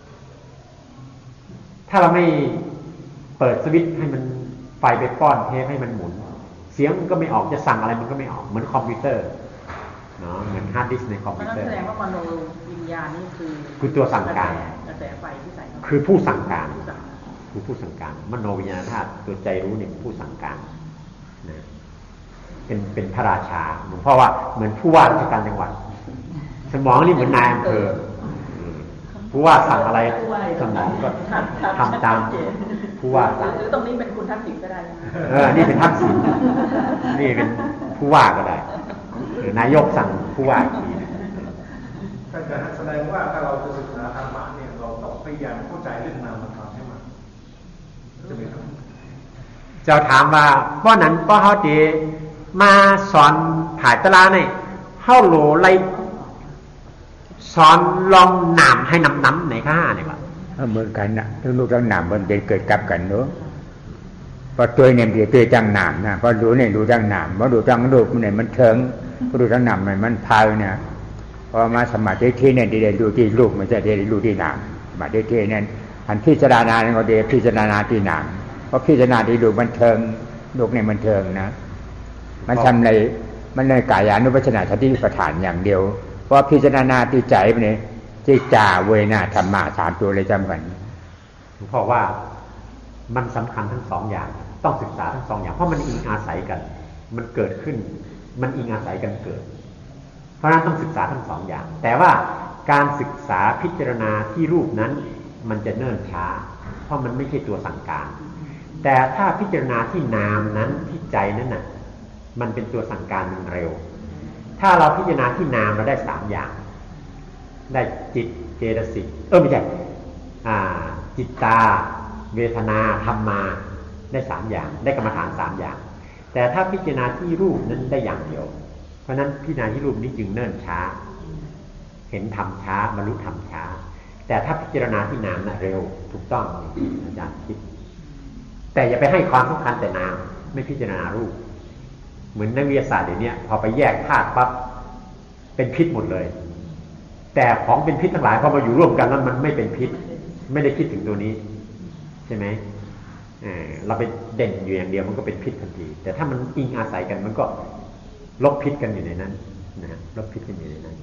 ถ้าเราไม่เปิดสวิตช์ให้มันไฟไปป้อนเทปให้มันหมุนเสียงมันก็ไม่ออกจะสั่งอะไรมันก็ไม่ออกเหมือนคอมพิวเตอร์เนาะเหมือนฮาร์ดดิสก์ในคอมพิวเตอร์แสดงว่ามโนวิญญาณนี่คือตัวสั่งการกระแสไฟที่ใส่คือผู้สั่งการคือผู้สั่งการมโนวิญญาณธาตุตัวใจรู้เนี่ยผู้สั่งการนะเป็นพระราชาหลวงพ่อว่าเหมือนผู้ว่าราชการจังหวัดสมองนี่เหมือนนายอำเภอผู้ว่าสั่งอะไรสมองก็ทำตามผู้ว่าสั่งหรือตรงนี้เป็นคุณทักษิณก็ได้นี่เป็นทักษิณนี่เป็นผู้ว่าก็ได้หรือนายกสั่งผู้ว่าอีกทีก็จะแสดงว่าถ้าเราจะศึกษาธรรมะเนี่ยเราต้องพยายามเข้าใจเรื่องนามธรรมให้มันจะเป็นเจ้าถามว่าป้อนั้นป้อเขาดีมาสอนผ่ายตลาเนี่ยเข้าโหลไรสอนลองหนามให้น้ำไหนข้าเนี่ยว่าเหมือนกันนะทั้งลูกทั้งหนามมันเป็นเกิดกับกันเนอะพอตัวเนี่ยตัวจังหนามนะพอรู้เนี่ยรู้จังหนามพอรู้จังรูปเนี่ยมันเถิงพอรู้จังหนามมันพายเนี่ยพอมาสมาธิที่เนี่ยได้ดูที่รูปมันจะได้ดูที่หนามสมาธิที่เนี่ยอันพิจารณาเนี่ยก็ได้พิจารณาที่หนามเพราะพิจารณาที่รูปมันเถิงรูปเนี่ยมันเถิงนะมันทำในมันในกายานุปัสสนาสติปัฏฐานอย่างเดียวเพราะพิจารณาที่ใจมันเนี่ยที่จ่าเวนาธรรมะ3ตัวเลยจำกันเพราะว่ามันสำคัญทั้งสองอย่างต้องศึกษาทั้งสองอย่างเพราะมันอิงอาศัยกันมันเกิดขึ้นมันอิงอาศัยกันเกิดเพราะนั้นต้องศึกษาทั้งสองอย่างแต่ว่าการศึกษาพิจารณาที่รูปนั้นมันจะเนิ่นช้าเพราะมันไม่ใช่ตัวสั่งการแต่ถ้าพิจารณาที่นามนั้นที่ใจนั้นน่ะมันเป็นตัวสั่งการมันเร็วถ้าเราพิจารณาที่นามเราได้3อย่างได้จิตเจตสิกไม่ใช่จิตตาเวทนาธรรมาได้3อย่างได้กรรมฐาน3อย่างแต่ถ้าพิจารณาที่รูปนั้นได้อย่างเดียวเพราะนั้นพิจารณาที่รูปนี้จึงเนิ่นช้าเห็นธรรมช้าบรรลุธรรมช้าแต่ถ้าพิจารณาที่นามน่ะเร็วถูกต้องที่อาจารย์คิดแต่อย่าไปให้ความสำคัญแต่นามไม่พิจารณารูปเหมือนนักวิทยาศาสตร์เดี๋ยวนี้พอไปแยกธาตุปั๊บเป็นพิษหมดเลยแต่ของเป็นพิษทั้งหลายพอมาอยู่ร่วมกันแล้วมันไม่เป็นพิษไม่ได้คิดถึงตัวนี้ใช่ไหมเราไปเด่นอยู่อย่างเดียวมันก็เป็นพิษทันทีแต่ถ้ามันอิงอาศัยกันมันก็ลบพิษกันอยู่ในนั้นนะลบพิษกันอยู่ในนั้น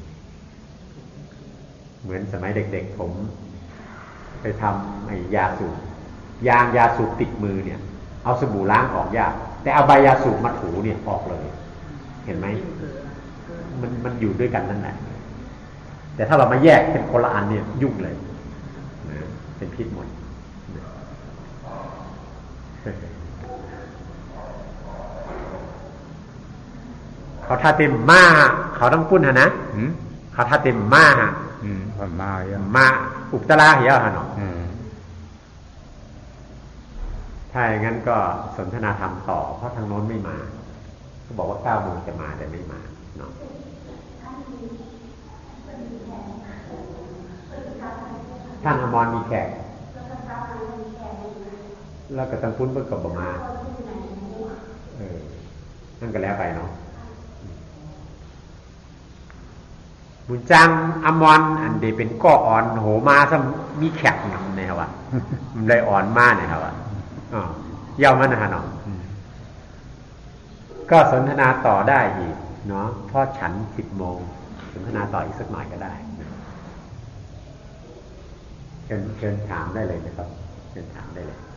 เหมือนสมัยเด็กๆผมไปทำยาสูบยาสูบติดมือเนี่ยเอาสบู่ล้างออกยากแต่เอาใบยาสูบมาถูเนี่ยออกเลยเห็นไหมมันอยู่ด้วยกันนั่นแหละแต่ถ้าเรามาแยกเป็นคนละอันเนี่ยยุ่งเลยนะเป็นพิษหมดเขาท่าเต็มมาเขาต้องปุ้นฮะนะเขาท่าเต็มมาฮะมาอุปตราเหี้ยฮะเนาะถ้าอย่างนั้นก็สนทนาธรรมต่อเพราะทางโน้นไม่มาเขาบอกว่า9 โมงจะมาแต่ไม่มาเนาะท่านอมรมีแขกแล้วก็ตั้งพุ้นเพิ่งกับมานั่นก็แล้วไปเนาะบุญจังอมรอันเดเป็นก้ออ่อนโหมาซะมีแขกนำแนวอ่ะมันเลยอ่อนมากเนี่ยครับอ่ะเย่ามันนะฮะเนาะก็สนทนาต่อได้อีกเนาะพอฉัน10 โมงสนทนาต่ออีกสักหน่อยก็ได้เชิญถามได้เลยนะครับเชิญถามได้เลย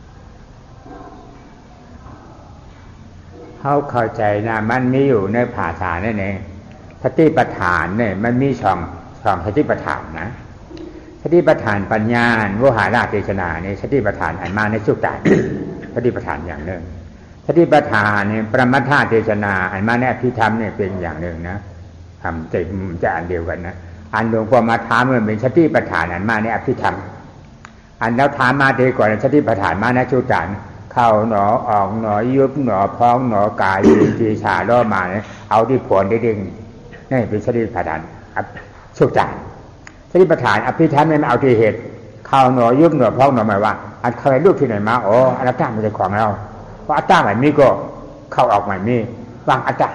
เขาเข้าใจนะมันมีอยู่ในภาษาเนี่ยสติปัฏฐานเนี่ยมันมีช่องสติปัฏฐานนะสติปัฏฐานปัญญาโวหาราเทศนาเนี่ยสติปัฏฐานอันมาในสุตตะ สติปัฏฐานอย่างหนึ่งสติปัฏฐานเนี่ยปรมัตถเทศนาอันมาในอภิธรรมเนี่ยเป็นอย่างหนึ่งนะทำจะอันเดียวกันนะอันหลวงพ่อมาถามมันเป็นสติปัฏฐานอันมาในอภิธรรมอันแล้วถามมาเทก่อนสติปัฏฐานมาในสุตตะเข้าหนอออกหนอยุบหนอพองหนอกายทีชาล่อมาเนี่ยเอาที่ผลได้ดึงนี่เป็นสติปัฏฐานสุตตะสติปัฏฐานอภิธรรมไม่เอาที่เหตุเข้าหนอยุบหนอพองหนอหมายว่าอันเคยรูปที่ไหนมาอ๋ออันนั้นตั้งเป็นของเราเพราะอัตตาใหม่มีก็เข้าออกใหม่มีวางอัตตา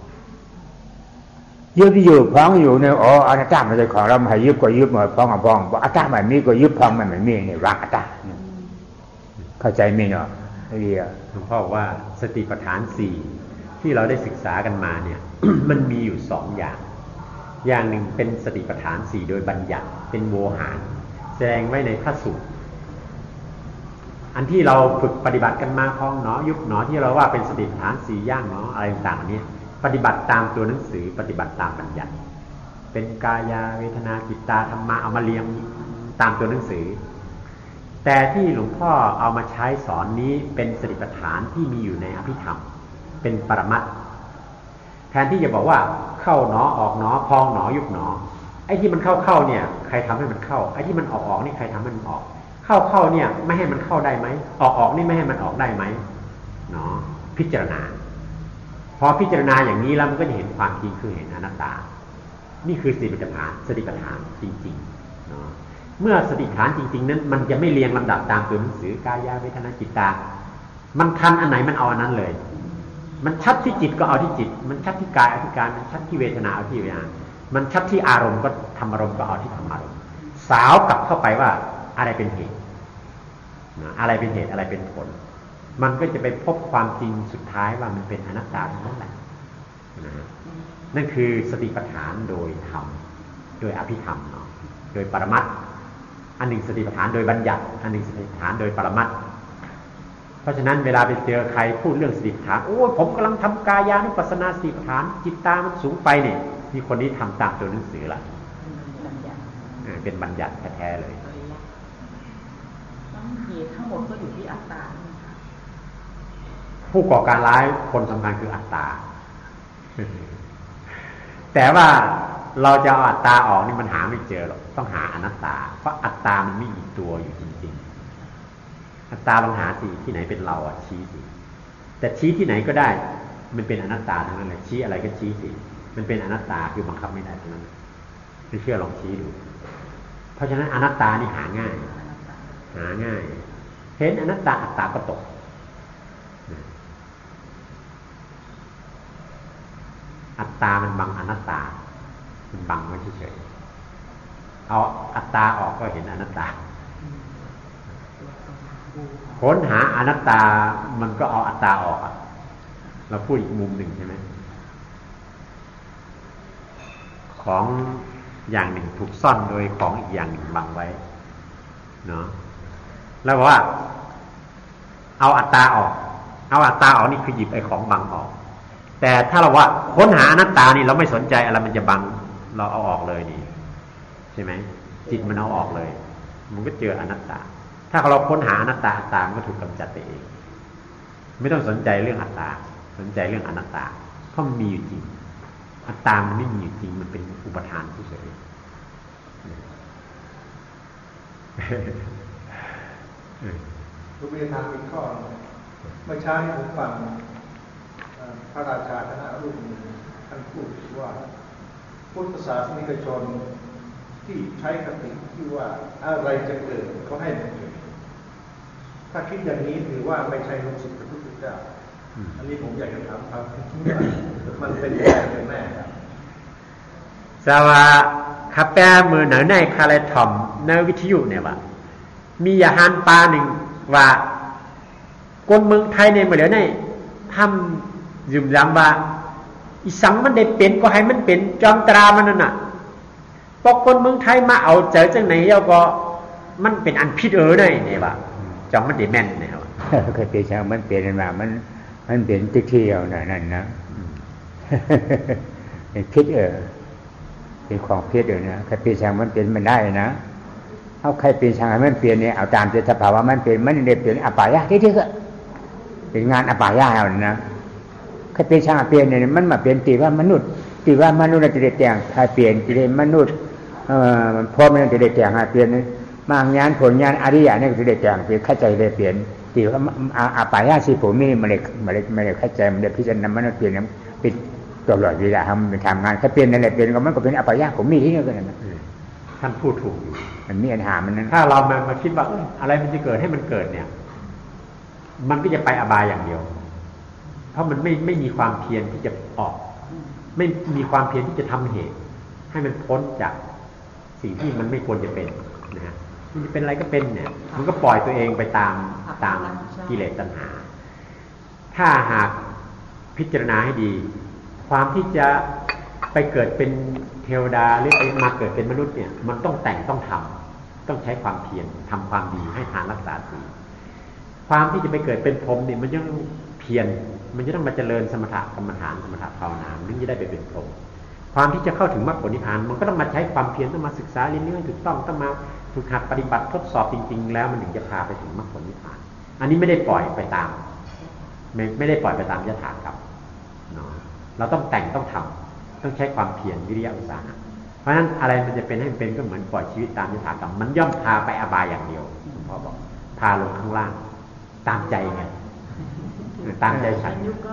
ยึดอยู่พองอยู่เนี่ยอ๋ออันนั้นตั้งเป็นของเราให้ยึดก็ยึดหมดพองก็พองเพราะอัตตาใหม่มีก็ยึดพองใหม่มีเนี่ยวางอัตตาเข้าใจไหมเนาะเรียหลวงพ่อว่าสติปัฏฐาน4ที่เราได้ศึกษากันมาเนี่ย มันมีอยู่2อย่างหนึ่งเป็นสติปัฏฐาน4โดยบัญญัติเป็นโวหารแสดงไว้ในพระสูตรอันที่เราฝึกปฏิบัติกันมาคล้องเนาะยุบเนาะที่เราว่าเป็นสติปัฏฐาน4อย่างเนาะอะไรต่างๆนี้ปฏิบัติตามตัวหนังสือปฏิบัติตามบัญญัติเป็นกายาเวทนาจิตตาธรรมะเอามาเรียงตามตัวหนังสือแต่ที่หลวงพ่อเอามาใช้สอนนี้เป็นสติปัฏฐานที่มีอยู่ในอภิธรรมเป็นปรมัตถ์แทนที่จะบอกว่าเข้าหนอออกหนอพองหนอยุบหนอไอ้ที่มันเข้าเนี่ยใครทำให้มันเข้าไอ้ที่มันออกนี่ใครทำให้มันออกเข้าเนี่ยไม่ให้มันเข้าได้ไหมออกนี่ไม่ให้มันออกได้ไหมเนาะพิจารณาพอพิจารณาอย่างนี้แล้วมันก็จะเห็นความจริงคือเห็นอนัตตานี่คือสติปัฏฐานจริงๆเนาะเมื่อสติปัฏฐานจริงๆนั้นมันจะไม่เรียงลำดับตามตัวหนังสือกายาเวทนาจิตตามันทันอันไหนมันเอาอันนั้นเลยมันชัดที่จิตก็เอาที่จิตมันชัดที่กายเอาที่กายมันชัดที่เวทนาเอาที่เวทนามันชัดที่อารมณ์ก็ธรรมอารมณ์ก็เอาที่ธรรมอารมณ์สาวกลับเข้าไปว่าอะไรเป็นเหตุอะไรเป็นเหตุอะไรเป็นผลมันก็จะไปพบความจริงสุดท้ายว่ามันเป็นอนัตตาทั้งนั้นแหละนั่นคือสติปัฏฐานโดยธรรมโดยอภิธรรมเนาะโดยปรมัตถ์อันหนึ่งสติปัฏฐานโดยบัญญัติอันหนึ่งสติปัฏฐานโดยปรมัตถ์เพราะฉะนั้นเวลาไปเจอใครพูดเรื่องสติปัฏฐานโอ้ผมกำลังทำกายานุปัสสนาสติปัฏฐานจิตตามันสูงไปเนี่ยมีคนนี้ทำตามตัวหนังสือละเป็นบัญญัติแท้ๆเลยเหตุทั้งหมดก็อยู่ที่อัตตาผู้ก่อการร้ายคนสำคัญคืออัตตาแต่ว่าเราจะเอาอัตตาออกนี่มันหาไม่เจอหรอกต้องหาอนัตตาเพราะอัตตามันไม่มีตัวอยู่จริงๆอัตตาลองหาสิที่ไหนเป็นเราชี้สิแต่ชี้ที่ไหนก็ได้มันเป็นอนัตตาทั้งนั้นเลยชี้อะไรก็ชี้สิมันเป็นอนัตตาคือบังคับไม่ได้ทั้งนั้นไม่เชื่อลองชี้ดูเพราะฉะนั้นอนัตตานี่หาง่ายเห็นอนัตตาอัตตาก็ตกอัตตามันบังอนัตตามันบังไว้เฉยๆเอาอัตตาออกก็เห็นอนัตตาค้นหาอนัตตามันก็เอาอัตตาออกเราพูดอีกมุมหนึ่งใช่ไหมของอย่างหนึ่งถูกซ่อนโดยของอีกอย่างหนึ่งบังไว้เนาะแล้วบอกว่าเอาอัตตาออกนี่คือหยิบไอ้ของบังออกแต่ถ้าเราว่าค้นหาอนัตตานี่เราไม่สนใจอะไรมันจะบังเราเอาออกเลยนี่ใช่ไหมจิตมันเอาออกเลยมันก็เจออนัตตาถ้าเราค้นหาอนัตตาอัตตามันก็ถูกกำจัดไปเองไม่ต้องสนใจเรื่องอัตตาสนใจเรื่องอนัตตาเพราะมันมีอยู่จริงอัตตามันไม่มีอยู่จริงมันเป็นอุปทานเฉยรูปเรียนทางเป็นข้อเมื่อเช้านี้ผมฟังพระราชาคณะรุ่นท่านพูดว่าพุทธศาสนิกชนที่ใช้คติที่ว่าอะไรจะเกิดก็ให้มันเกิดถ้าคิดอย่างนี้ถือว่าไม่ใช่ลูกศิษย์พระพุทธเจ้าอันนี้ผมอยากจะถามครับมันเป็นยังไงกันแน่ครับสว่าข้าแปมือเหนือในคาเลทอมในวิทยุเนี่ยว่ามียาหารปลาหนึ่งว่าคนเมืองไทยในเมื่อเดี๋ยวนี้ทำยืมย้ำว่าอีสังมันได้เป็นก็ให้มันเป็นจอมตรามันนั่นน่ะพอคนเมืองไทยมาเอาเจอจังไหนแล้วก็มันเป็นอันพิษเนี่ยว่าจอมมันได้แม่นเนี่ยว่าเคยเป็นช่างมันเปลี่ยนมามันเป็นติ๊กเที่ยวนั่นนะเป็นพิษเป็นของพิษนะใครเป็นช่างมันเป็นมันได้นะเอาใครเป็นช่างมันเปลี่ยนเนี่ยเอาตามสภาวะมันเป็นมันได้เป็นอปายะที่ก็เป็นงานอปายะแล้วนะใครเป็นช่างเปลี่ยนเนี่ยมันมาเป็นตีว่ามนุษย์จะได้แต่งใครเปลี่ยนจะได้มนุษย์พอมันจะได้แต่งเปลี่ยนมางานผลงานอริยะเนี่ยจะได้แต่งเปลี่ยนเข้าใจได้เปลี่ยนตีว่าอปายะสิผมไม่ได้เข้าใจมันได้พิจารณามันเปลี่ยนปิดตลอดเวลาทำงานถ้าเปลี่ยนนั่นแหละเปลี่ยนก็มันก็เป็นอปายะผมมีที่นี่ก็นั่นนะท่านพูดถูกมันมีปัญหามันนั้นถ้าเรามาคิดว่าอะไรมันจะเกิดให้มันเกิดเนี่ยมันก็จะไปอบายอย่างเดียวเพราะมันไม่มีความเพียรที่จะออกไม่มีความเพียรที่จะทำเหตุให้มันพ้นจากสิ่งที่มันไม่ควรจะเป็นนะฮะมันจะเป็นอะไรก็เป็นเนี่ยมันก็ปล่อยตัวเองไปตามกิเลสตัณหาถ้าหากพิจารณาให้ดีความที่จะไปเกิดเป็นเทวดาหรือไปมาเกิดเป็นมนุษย์เนี่ยมันต้องแต่งต้องทำต้องใช้ความเพียรทำความดีให้ทานรักษาศีลความที่จะไปเกิดเป็นพรหมเนี่ยมันยังเพียรมันจะต้องมาเจริญสมถะกรรมฐานสมถะภาวนาถึงจะได้ไปเป็นพรหมความที่จะเข้าถึงมรรคผลนิพพานมันก็ต้องมาใช้ความเพียรต้องมาศึกษาเรียนรู้ถูกต้องมาฝึกหัดปฏิบัติทดสอบจริงๆแล้วมันถึงจะพาไปถึงมรรคผลนิพพานอันนี้ไม่ได้ปล่อยไปตามไม่ได้ปล่อยไปตามยถากรรมเนาะเราต้องแต่งต้องทำต้องใช้ความเพียรวิริยะอุตสาหะเพราะฉะนั้นอะไรมันจะเป็นให้เป็นก็เหมือนปล่อยชีวิตตามยถากรรมมันย่อมพาไปอบายอย่างเดียวพ่อบอกพาลงข้างล่างตามใจไงตามใจฉัน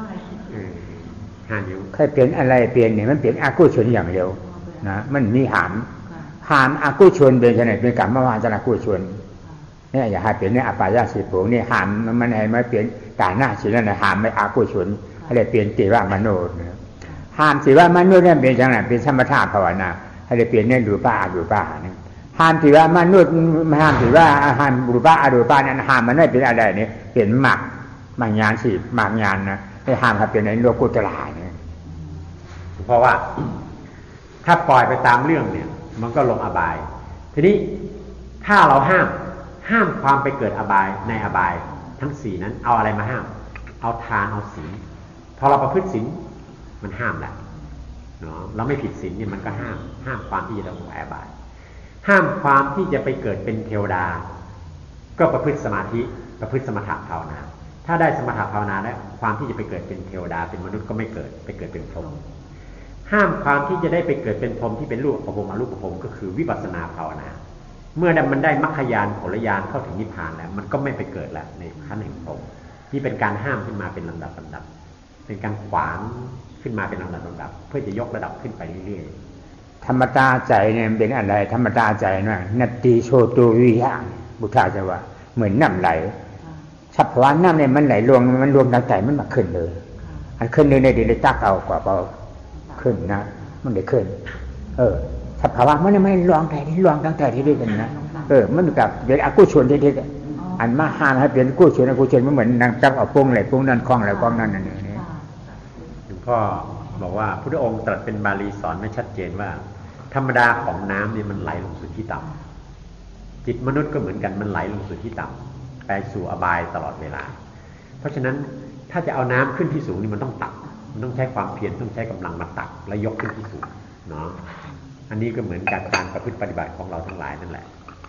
5 นิ้วใครเปลี่ยนอะไรเปลี่ยนเนี่ยมันเปลี่ยนอกุศลอย่างเดียวนะมันมีหามอกุศลเป็นขนาดเป็นกรรมวาสนาอกุศลเนี่ยอย่าให้เปลี่ยนเนี่ยอปายาสิผงเนี่ยหามมันให้มาเปลี่ยนกาหน้าสินั่นนะหามไม่อกุศลอะไรเปลี่ยนติว่ามโนห้ามสิว่ามนุษย์เนี่ยเป็นจังไหนเป็นสมถะภาวนาให้เปลี่ยนเนี่ยดูป้าเนี่ยห้ามสิว่ามนุษย์ห้ามสิว่าห้ามดูป้านั้นห้ามมันไม่เป็นอะไรเนี่ยเปลี่ยนหมักงานสิหมักงานนะให้ห้ามครับเป็นในโลกุตระเนี่ยเพราะว่าถ้าปล่อยไปตามเรื่องเนี่ยมันก็ลงอบายทีนี้ถ้าเราห้ามความไปเกิดอบายในอบายทั้ง4นั้นเอาอะไรมาห้ามเอาทานเอาศีลพอเราประพฤติศีลมันห้ามแหละเนาะเราไม่ผิดศีลเนี่ยมันก็ห้ามความที่จะลงอบายห้ามความที่จะไปเกิดเป็นเทวดาก็ประพฤติสมาธิประพฤติสมถะภาวนาถ้าได้สมถะภาวนาแล้วความที่จะไปเกิดเป็นเทวดาเป็นมนุษย์ก็ไม่เกิดไปเกิดเป็นพรหมห้ามความที่จะได้ไปเกิดเป็นพรหมที่เป็นรูปประพรหมอรูปประพรหมก็คือวิปัสสนาภาวนาเมื่อมันได้มรรคญาณผลญาณเข้าถึงนิพพานแล้วมันก็ไม่ไปเกิดแล้วในขั้นแห่งพรหมนี่เป็นการห้ามขึ้นมาเป็นลำดับเป็นการขวางขึ้นมาเป็นลำดับเพื่อจะยกระดับขึ้นไปเรื่อยๆธรรมตาใจเนี่ยเป็นอะไรธรรมตาใจน่ะนัตติโชตุวิยะบุทธาจะว่าเหมือนน้ำไหลสัพพะน้ำเนี่ยมันไหลรวมทางใจมันมาขึ้นเลยอันขึ้นเลยในเดี๋ยวได้ตักเอากว่าเบาขึ้นนะมันได้ขึ้นสัพพะมันไม่รวงแต่ที่รวงตั้งแต่ที่ได้กันนะมันกับเดี๋ยวอกุศลที่อันมาห้ามให้เป็นกุศลมันเหมือนนางจับเอาปุ้งไหลปุ้งนั่นคล้องไหลคล้องนั่นนี่หลวงพ่อบอกว่าพุทธองค์ตรัสเป็นบาลีสอนไม่ชัดเจนว่าธรรมดาของน้ำเนี่ยมันไหลลงสู่ที่ต่ำจิตมนุษย์ก็เหมือนกันมันไหลลงสู่ที่ต่ำไปสู่อบายตลอดเวลาเพราะฉะนั้นถ้าจะเอาน้ำขึ้นที่สูงนี่มันต้องตักมันต้องใช้ความเพียรต้องใช้กำลังมาตักและยกขึ้นที่สูงเนาะอันนี้ก็เหมือนการประพฤติปฏิบัติของเราทั้งหลายนั่นแหละ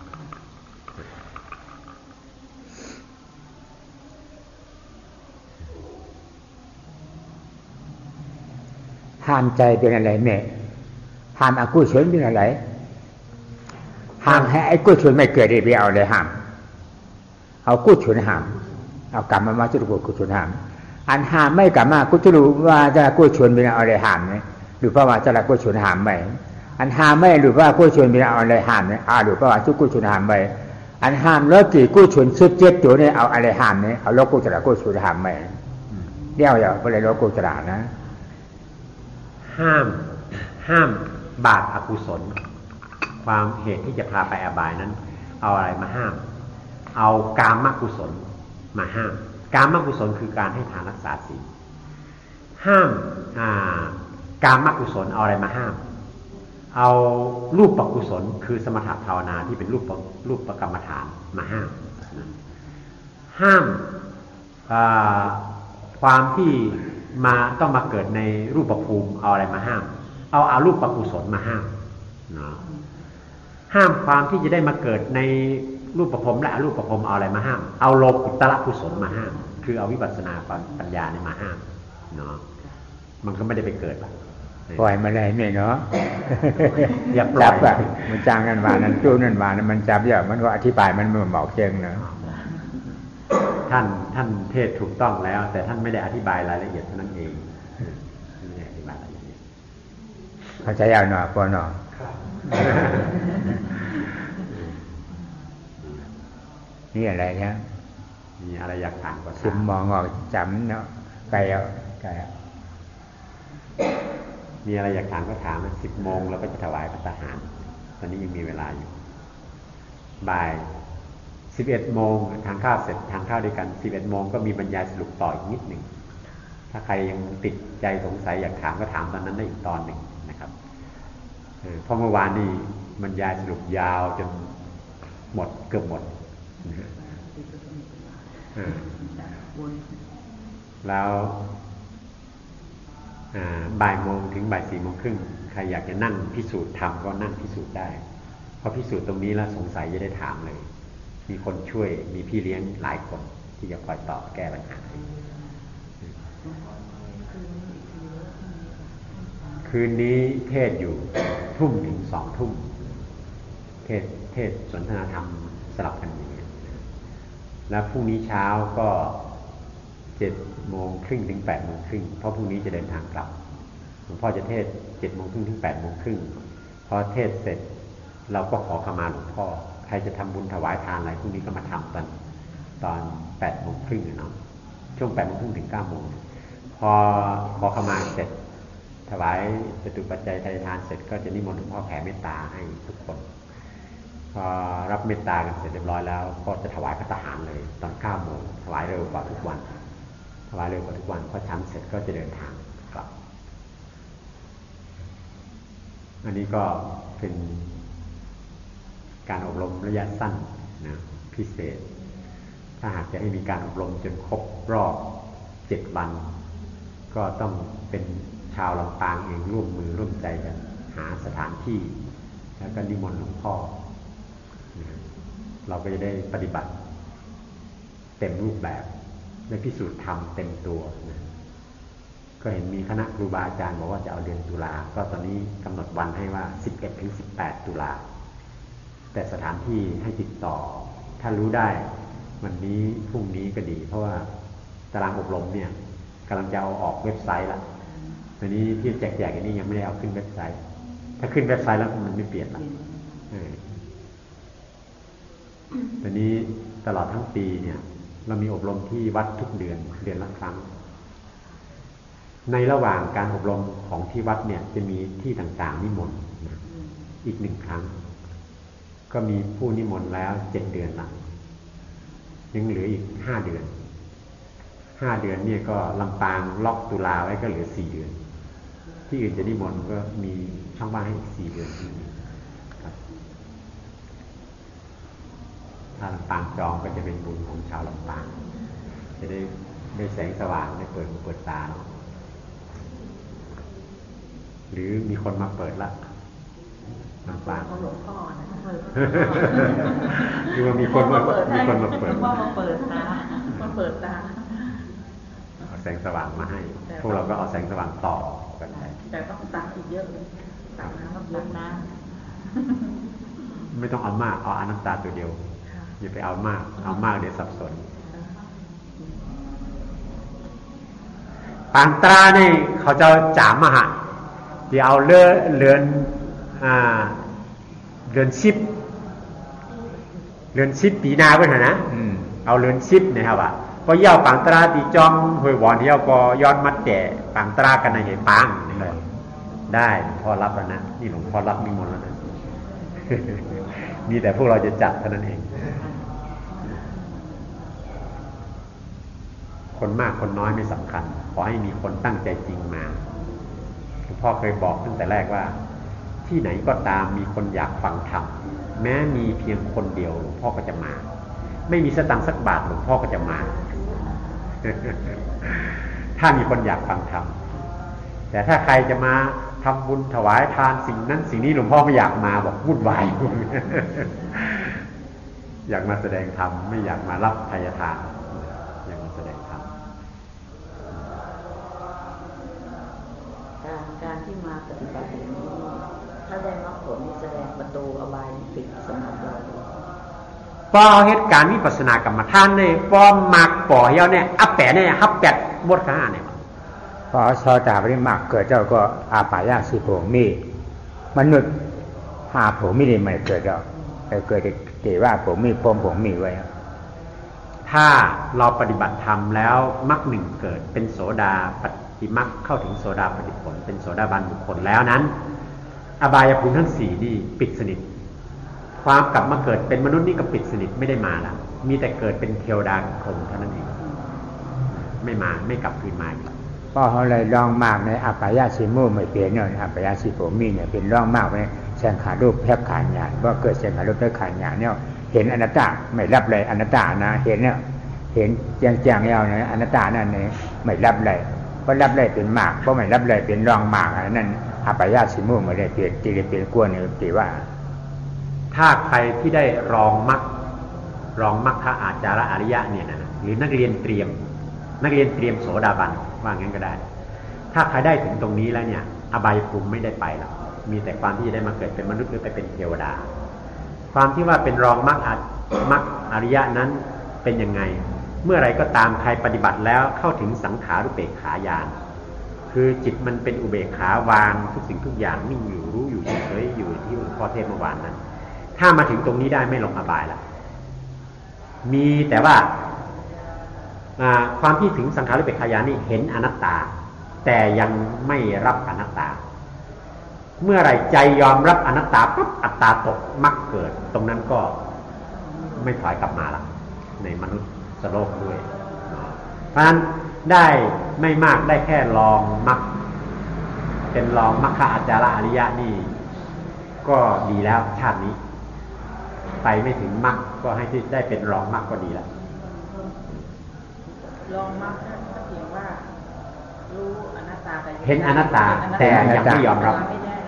ห้ามใจเป็นอะไรแม่ห้ามอกุศลเป็นอะไรห้ามให้ไอ้กุศลไม่เกิดได้ไปเอาเลยห้ามเอากุศลห้ามเอากรรมมาจุดกุศลห้ามอันห้ามไม่กลับมากูจะรู้ว่าจะกูชวนไปเอาอะไรห้ามไหมหรือเพราะว่าจะละกูชวนห้ามไหมอันห้ามไม่หรือว่ากูชวนไปเอาอะไรห้ามไหมหรือเพราะว่ากูชวนห้ามไหมอันห้ามแล้วกี่กูชวนสุดเจ็ดตัวเนี่ยเอาอะไรห้ามเนี่ยเอาโลกุตระกูชวนห้ามไหมเดี๋ยวอย่าไปเลยโลกุตระนะห้ามบาปอกุศลความเหตุที่จะพาไปอบายนั้นเอาอะไรมาห้ามเอากามกุศลมาห้ามกามกุศลคือการให้ทานรักษาศีลห้ามกามกุศลเอาอะไรมาห้ามเอารูปกุศลคือสมถะภาวนาที่เป็นรูปกรรมฐานมาห้ามความที่ต้องมาเกิดในรูปภูมิเอาอะไรมาห้ามเอาอารูปกุศลมาห้ามเนาะห้ามความที่จะได้มาเกิดในรูปภพและอรูปภพเอาอะไรมาห้ามเอาโลกุตระกุศลมาห้ามคือเอาวิปัสสนาปัญญาเนี่ยมาห้ามเนาะมันก็ไม่ได้ไปเกิดหรอกปล่อยมาเลยเนี่ยเนาะอย่าปล่อยแบบมันจ้างกันมานั้นจู้นั่นมานั้นมันจับเยอะมันก็อธิบายมันเหมาะเจงเนาะท่านเทศถูกต้องแล้วแต่ท่านไม่ได้อธิบายรายละเอียดเท่านั้นเองไม่ได้อธิบายรายละเอียดเข้าใจยาวหน่อยพอหน่อยนี่อะไรเนี่ยมีอะไรอยากถามก็ถามซึมมองออกจำเนาะไกลเอามีอะไรอยากถามก็ถามนะ10 โมงเราก็จะถวายพระทหารตอนนี้ยังมีเวลาอยู่บ่าย11 โมงทานข้าวเสร็จทานข้าวด้วยกัน11 โมงก็มีบรรยายสรุปต่ออีกนิดหนึ่งถ้าใครยังติดใจสงสัยอยากถามก็ถามตอนนั้นได้อีกตอนหนึ่งนะครับเพราะเมื่อวานนี้บรรยายสรุปยาวจนหมดเกือบหมดแล้วบ่ายโมงถึงบ่าย4 โมงครึ่งใครอยากจะนั่งพิสูจน์ธรรมก็นั่งพิสูจน์ได้เพราะพิสูจน์ตรงนี้แล้วสงสัยจะได้ถามเลยมีคนช่วยมีพี่เลี้ยงหลายคนที่จะคอยตอบแก้ปัญหาคืนนี้เทศอยู่ทุ่มถึง2 ทุ่มเทศสนทนาธรรมสลับกันอย่างนี้แล้วพรุ่งนี้เช้าก็7 โมงครึ่งถึง8 โมงครึ่งเพราะพรุ่งนี้จะเดินทางกลับหลวงพ่อจะเทศ7 โมงครึ่งถึง8 โมงครึ่งพอเทศเสร็จเราก็ขอขมาหลวงพ่อใครจะทำบุญถวายทานอะไรพรุ่งนี้ก็มาทำกันตอน8 โมงครึ่งเนาะช่วง8 โมงครึ่งถึง9 โมงพอขอขมาเสร็จถวายจตุปัจจัยทายทานเสร็จก็จะนิมนต์หลวงพ่อแผ่เมตตาให้ทุกคนพอรับเมตตากันเสร็จเรียบร้อยแล้วก็จะถวายพระทหารเลยตอน9 โมงถวายเร็วกว่าทุกวันถวายเร็วกว่าทุกวันพอฉันเสร็จก็จะเดินทางกลับอันนี้ก็เป็นการอบรมระยะสั้นนะพิเศษถ้าหากจะให้มีการอบรมจนครบรอบ7 วันก็ต้องเป็นชาวลำปางเองร่วมมือร่วมใจกันหาสถานที่แล้วก็นิมนต์หลวงพ่อเราก็จะได้ปฏิบัติเต็มรูปแบบได้พิสูจน์ธรรมเต็มตัวนะก็เห็นมีคณะครูบาอาจารย์บอกว่าจะเอาเดือนตุลาก็ตอนนี้กำหนดวันให้ว่า11 ถึง 18 ตุลาแต่สถานที่ให้ติดต่อถ้ารู้ได้วันนี้พรุ่งนี้ก็ดีเพราะว่าตารางอบรมเนี่ยกำลังจะเอาออกเว็บไซต์ละตอนนี้ที่แจกอย่างนี้ยังไม่ได้เอาขึ้นเว็บไซต์ถ้าขึ้นเว็บไซต์แล้วมันไม่เปลี่ยนละตอนนี้ตลอดทั้งปีเนี่ยเรามีอบรมที่วัดทุกเดือนละครั้งในระหว่างการอบรมของที่วัดเนี่ยจะมีที่ต่างๆนิมนต์อีก1 ครั้งก็มีผู้นิมนต์แล้ว7 เดือนละยังเหลืออีก5 เดือนเนี่ยก็ลำปางล็อกตุลาไว้ก็เหลือ4 เดือนที่อื่นจะนิมนต์ก็มีช่องว่างให้อีก4 เดือนครับถ้าลำปางจองก็จะเป็นบุญของชาวลำปางจะได้แสงสว่างได้เปิดตาหรือมีคนมาเปิดละลำปางหลวงพ่อนะคือว่ามีคนมาเปิดหลวงพ่อมาเปิดตาเอาแสงสว่างมาให้พวกเราก็เอาแสงสว่างต่อกันไปแต่ต้องตักอีกเยอะเลยตักน้ำไม่ต้องเอามากเอาน้ำตาตัวเดียวอย่าไปเอามากเดี๋ยวสับสนปางตราเนี่ยเขาจะจ่ามหะเดี๋ยวเอาเรือนชิปปีนาไปเถอะนะเอาเรือนชิปนะครับว่าก็เย่าปางตราตีจอมหวยวอนที่เอาก็ย้อนมัดแก่ปางตรากันในเหตุปางได้พอรับแล้วนะนี่หลวงพ่อรับนิมนต์แล้วนะ มีแต่พวกเราจะจัดเท่านั้นเองคนมากคนน้อยไม่สำคัญขอให้มีคนตั้งใจจริงมาหลวงพ่อเคยบอกตั้งแต่แรกว่าที่ไหนก็ตามมีคนอยากฟังธรรมแม้มีเพียงคนเดียวหลวงพ่อก็จะมาไม่มีสตังค์สักบาทหลวงพ่อก็จะมา ถ้ามีคนอยากฟังธรรมแต่ถ้าใครจะมาทำบุญถวายทานสิ่งนั้นสิ่งนี้หลวงพ่อไม่อยากมาบอกวุ่นวาย อยากมาแสดงธรรมไม่อยากมารับทายทานอยากมาแสดงธรรมการที่มาปฏิบัติอย่างนี้ถ้าได้มรรคผลแสดงประตูอบายปิดสำหรับเราพอเหตุการณ์วิปัสสนากรรมฐานเนี่ยพอมักปอเฮาเนี่ยอัปแปะเนี่ยฮับแปดบทข้าเนี่ยพอชาวตาปริมักเกิดเจ้าก็อาปายาสิโผมีมนุษย์หาผมไม่ได้ไม่เกิดเจ้าแต่เกิดเกว่าผมมีพรมผมมีไว้ถ้าเราปฏิบัติธรรมแล้วมรรคหนึ่งเกิดเป็นโสดาปฏิมรรคเข้าถึงโสดาปฏิผลเป็นโสดาบันบุคคลแล้วนั้นอบายภูมิทั้งสี่นี่ปิดสนิทความกลับมาเกิดเป็นมนุษย์นี่ก็ปิดสนิทไม่ได้มาแล้วมีแต่เกิดเป็นเทวดาพรหมเท่านั้นเองไม่มาไม่กลับคืนมาอีกเพราะเขาเลยร่องมากในอัปปายาสิมูไม่เปลี่ยนเนี่ยอัปปายาสิผมมีเนี่ยเป็นร่องมากในแสงขารูปแพบขานญาณว่าเกิดแสงขารูปแพบขานญาณเนี่ยเห็นอนัตตาไม่รับเลยอนัตตานะเห็นเนี่ยเห็นแจ้งๆแล้วเนี่ยอนัตตานั่นเนี่ยไม่รับเลยเพราะรับเลยเป็นมากเพราะไม่รับเลยเป็นร่องมากนั่นอัปปายาสิมูไม่ได้เปลี่ยนจีเปลี่ยนกวนเนี่ยตีว่าถ้าใครที่ได้รองมรรคอาจาระอริยะเนี่ยนะหรือนักเรียนเตรียมโสดาบันว่างั้นก็ได้ถ้าใครได้ถึงตรงนี้แล้วเนี่ยอบายภูมิไม่ได้ไปหรอกมีแต่ความที่จะได้มาเกิดเป็นมนุษย์หรือไปเป็นเทวดาความที่ว่าเป็นรองมรรคอริยะนั้นเป็นยังไงเมื่อไรก็ตามใครปฏิบัติแล้วเข้าถึงสังขารุเบกขาญาณคือจิตมันเป็นอุเบกขาวางทุกสิ่งทุกอย่างนิ่งอยู่รู้อยู่เฉยๆอยู่ที่หลวงพ่อเทศเมื่อวานนั้นถ้ามาถึงตรงนี้ได้ไม่ลงอบายละมีแต่ว่าความที่ถึงสังขารุเบกขาญาณนี่เห็นอนัตตาแต่ยังไม่รับอนัตตาเมื่อไรใจยอมรับอนัตตาปุ๊บอัตตาตกมรรคเกิดตรงนั้นก็ไม่ถอยกลับมาละในมนุษย์โลกด้วยเพราะฉะนั้นได้ไม่มากได้แค่ลองมรรคเป็นลองมรรคอาจาระอริยะนี่ก็ดีแล้วชาตินี้ไปไม่ถึงมรรคก็ให้ที่ได้เป็นรองมรรคก็ดีแล้วลองมรรคนั่นก็เพียงว่ารู้อนัตตาเห็นอนัตตาแต่ยังไม่ยอมรับ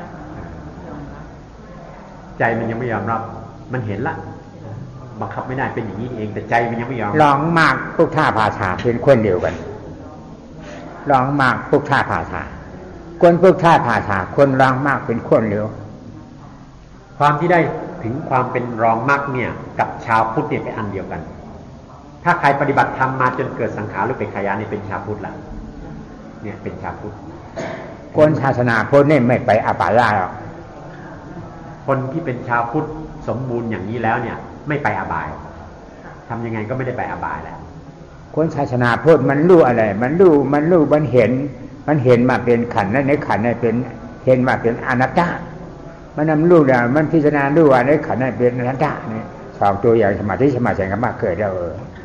ใจมันยังไม่ยอมรับมันเห็นละบังคับไม่ได้เป็นอย่างนี้เองแต่ใจมันยังไม่ยอมลองมากพุทธาภาษาเป็นคนเดียวกันลองมากพุทธาภาษาคนพุทธาภาษาคนลองมากเป็นคนเดียวความที่ได้ถึงความเป็นรองมรรคเนี่ยกับชาวพุทธเนี่ยเป็นอันเดียวกันถ้าใครปฏิบัติธรรมมาจนเกิดสังขารหรือเป็นขยานี่เป็นชาวพุทธละเนี่ยเป็นชาวพุทธคนศาสนาพุทธเนี่ยไม่ไปอบายหรอกคนที่เป็นชาวพุทธสมบูรณ์อย่างนี้แล้วเนี่ยไม่ไปอบายทำยังไงก็ไม่ได้ไปอบายแล้วคนศาสนาพุทธมันรู้อะไรมันรู้มันเห็นมาเป็นขันธ์ในขันธ์เนี่ยเป็นเห็นมาเป็นอนัตตามันนำรู้แล้วมันพิจารณาดูว่าในขันธ์นั้นเป็นอนัตตาเนี่ยสองตัวอย่างสมาธิสมาสังกัปปะเกิดแล้ว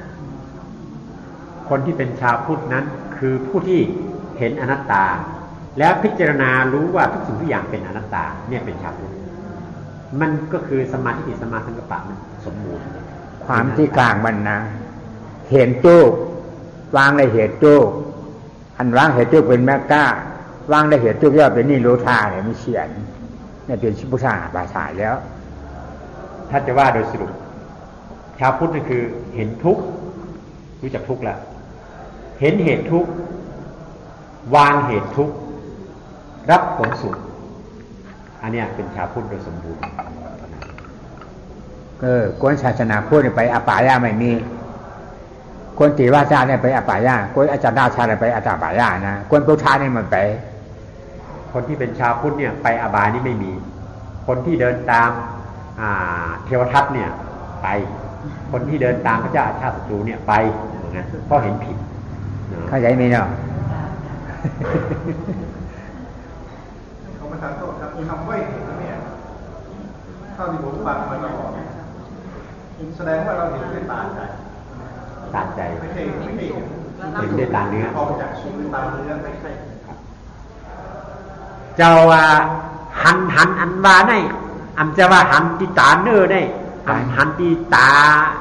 คนที่เป็นชาวพุทธนั้นคือผู้ที่เห็นอนัตตาแล้วพิจารณารู้ว่าทุกสิ่งทุกอย่างเป็นอนัตตาเนี่ยเป็นชาวพุทธมันก็คือสมาธิสมาสังกัปปะมันสมบูรณ์ความที่กลางมันนะเห็นตู้วางในเหตุตู้อันวางเหตุตู้เป็นแม่ก้าวางในเหตุตู้ย่อเป็นนิโรธาเนี่ยมีเสียนเนี่ยเป็นพุทธาภาษาแล้วถ้าจะว่าโดยสรุปชาวพุทธนี่คือเห็นทุกข์รู้จักทุกข์แล้วเห็นเหตุทุกข์วางเหตุทุกข์รับผลสุขอันนี้เป็นชาวพุทธโดยสมบูรณ์คนศาสนาพุทธไปอบายะไม่มีคนตีว่าชาเนี่ยไปอปายาคนอาจารย์ดาชาเนี่ยไปอัตตาปายานะคนพุทธาเนี่ยมันไปคนที่เป็นชาวพุทธเนี่ยไปอบายนี่ไม่มีคนที่เดินตามเทวทัตเนี่ยไปคนที่เดินตามพระเจ้าอาชาติศัตรูเนี่ยไปอย่างนั้นเพราะเห็นผิดเข้าใจไหมเนาะเขามาถามโทษครับคำว่าเห็นเนี่ยเท่าที่ผมฟังมาตลอดแสดงว่าเราเห็นด้วยตาใจไม่ใช่เห็นด้วยตาเนื้อออกจากสูงด้วยตาเนื้อไม่ใช่เจ้าว่าหันอันว่าได้อันจะว่าหันที่ตาเนื้อได้หันที่ตา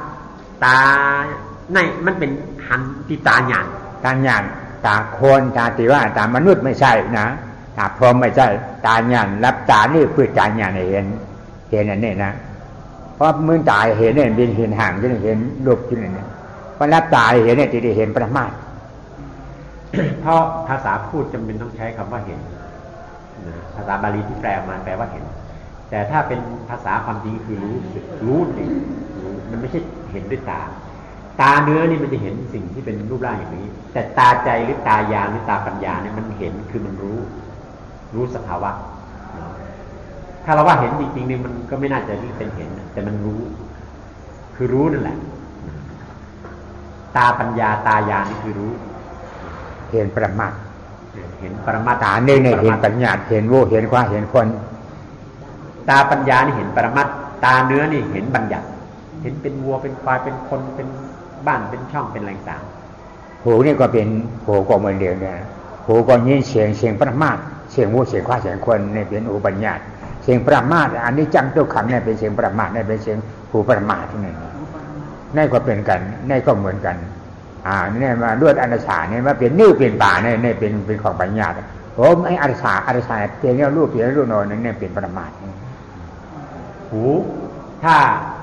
ในมันเป็นหันที่ตาหยางตาหยางตาโคนตาตีว่าตามนุษย์ไม่ใช่นะตาพรหมไม่ใช่ตาหยางรับตานี่คือตาหยางเห็นอันนี้นะเพราะมือตาเห็นเนี่ยเป็นเห็นห่างจะเห็นรูปที่นี่เพราะรับตาเห็นเนี่ยจะได้เห็นปรมาสเพราะภาษาพูดจำเป็นต้องใช้คำว่าเห็นภาษาบาลีที่แปลมาแปลว่าเห็นแต่ถ้าเป็นภาษาความจริงคือรู้นี่มันไม่ใช่เห็นด้วยตาเนื้อนี่มันจะเห็นสิ่งที่เป็นรูปร่างอย่างนี้แต่ตาใจหรือตาญาณหรือตาปัญญาเนี่ยมันเห็นคือมันรู้สภาวะถ้าเราว่าเห็นจริงๆเนี่ยมันก็ไม่น่าจะเป็นเห็นแต่มันคือรู้นั่นแหละตาปัญญาตาญาณนี่คือรู้เห็นประมาทเห็นปรมัตถ์ตาเนี่ยเห็นปัญญาเห็นโวเห็นความเห็นคนตาปัญญานี่เห็นปรมัตถ์ตาเนื้อนี่เห็นบัญญัติเห็นเป็นวัวเป็นควายเป็นคนเป็นบ้านเป็นช่องเป็นอะไรต่างหูนี่ก็เป็นหูก็เหมือนเดียวเนี่ยหูก็ยินเสียงปรมาตถ์เสียงวัวเสียงควายเสียงคนเนี่ยเป็นหูปัญญาเสียงปรมาตถ์อันนี้จังตัวคำเนี่ยเป็นเสียงปรมาตถ์เนี่ยเป็นเสียงหูปรมาตถ์นี่นี่ก็เป็นกันนี่ก็เหมือนกันเนี่ยมาลวดอนัชชาเนี่ยว่าเป็นนิ้วเป็นป่าเนี่ยเป็นของปัญญาผมไอ้อนัชชาเพียงแค่รูปนอนนั้นเนี่ยเป็นปรมาตถ์หูถ้า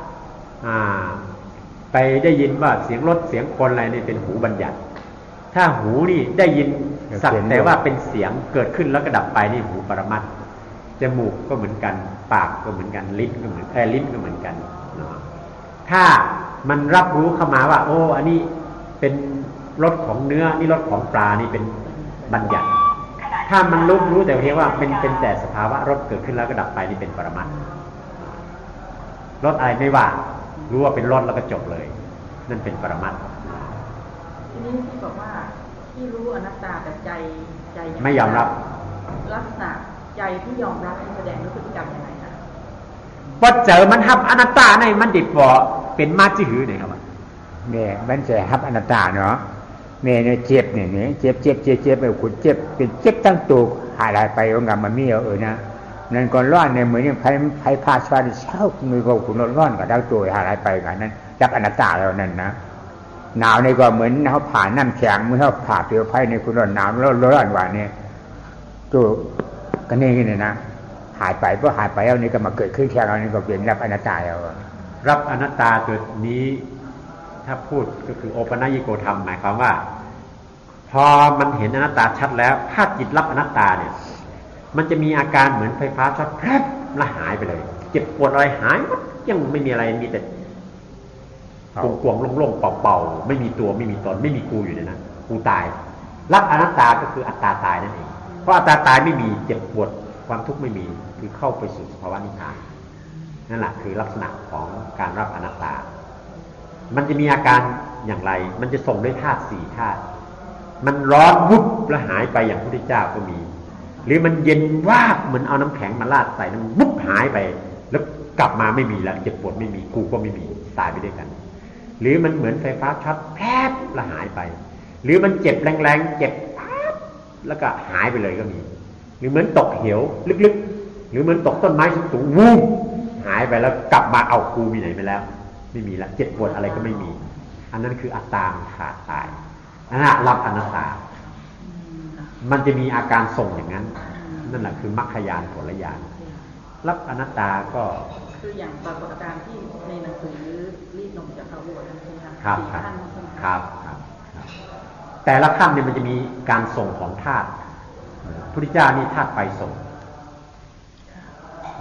ไปได้ยินว่าเสียงรถเสียงคนอะไรนี่เป็นหูบัญญัติถ้าหูนี่ได้ยินสักแต่ว่าเป็นเสียงเกิดขึ้นแล้วก็ดับไปนี่หูปรมัตถ์จมูกก็เหมือนกันปากก็เหมือนกันลิ้นก็เหมือนกันถ้ามันรับรู้เข้ามาว่าโอ้อันนี้เป็นรสของเนื้อนี่รสของปลานี่เป็นบัญญัติถ้ามันรู้แต่เพียงว่าเป็นแต่สภาวะรสเกิดขึ้นแล้วก็ดับไปนี่เป็นปรมัตถ์รสอะไรไม่ว่ารู้ว่าเป็นรสแล้วก็จบเลยนั่นเป็นปรมัตถ์ทีนี้ที่บอกว่าที่รู้อนัตตาแต่ใจไม่ยอมรับลักษณะใจที่ยอมรับแสดงด้วยพฤติกรรมยังไงคะพอเจอมันทับอนัตตาในมันดิบบ่เป็นมาจิหือเนี่ยครับเนี่ยมันจะทับอนัตตาเนาะเนี่ยเจ็บเนี่ยเจ็บไปขุดเจ็บเป็นเจ็บทั้งตัวหายไปองค์มันมีนะนั่นก่อนร้อนในมือนี่ไฟพาสวาดิเช่ามือก็ขุนร้อนกับดาวตัวหายไปกันนั้นรับอนัตตาแล้วนั่นนะหนาวนี่ก็เหมือนเขาผ่านน้ำแข็งเมื่อเขาผ่าเปลวไฟในคุณร้อนหนาวร้อนหวานเนี่ยตัวกันนี่นะหายไปเพราะหายไปแล้วนี่ก็มาเกิดขึ้นแค่เรานี่ก็เปลี่ยนรับอนัตตาแล้วรับอนัตตาเกิดนี้ถ้าพูดก็คือโอปนัญิโกธรรมหมายความว่าพอมันเห็นอนัตตาชัดแล้วถ้าจิตรับอนัตตาเนี่ยมันจะมีอาการเหมือนไฟฟ้าช็อตแพร่ละหายไปเลยเจ็บปวดอะไรหายยังไม่มีอะไรมีแต่กวงๆโล่งๆเป่าๆไม่มีตัวไม่มีตนไม่มีกูอยู่ในนั้นกูตายรับอนัตตาก็คืออัตตาตายนั่นเองเพราะอัตตาตายไม่มีเจ็บปวดความทุกข์ไม่มีคือเข้าไปสู่ภาวะนิพพานนั่นแหละคือลักษณะของการรับอนัตตามันจะมีอาการอย่างไรมันจะส่งด้วยธาตุ4ธาตุมันร้อนวุบแล้วหายไปอย่างพระพุทธเจ้าก็มีหรือมันเย็นวาบเหมือนเอาน้ำแข็งมาราดใส่น้ำวุบหายไปแล้วกลับมาไม่มีแล้วเจ็บปวดไม่มีกูก็ไม่มีตายไปด้วยกันหรือมันเหมือนไฟฟ้าช็อตแพร่แล้วหายไปหรือมันเจ็บแรงๆเจ็บแล้วก็หายไปเลยก็มีหรือเหมือนตกเหวลึกๆหรือเหมือนตกต้นไม้สูงๆวูบหายไปแล้วกลับมาเอากูมีไหนไปแล้วไม่มีแล้วเจ็บปวดอะไรก็ไม่มีอันนั้นคืออัตตาขาดตายรับอนัตตามันจะมีอาการส่งอย่างนั้นนั่นแหละคือมรรคญาณผลญาณรับอนัตตาก็คืออย่างปรากฏการณ์ที่ในหนังสือรีดนมจากพระวัวนั่นใช่ไหมคะ 4 ขั้นครับแต่ละขั้นเนี่ยมันจะมีการส่งของธาตุพุทธเจ้านี่ธาตุไฟส่ง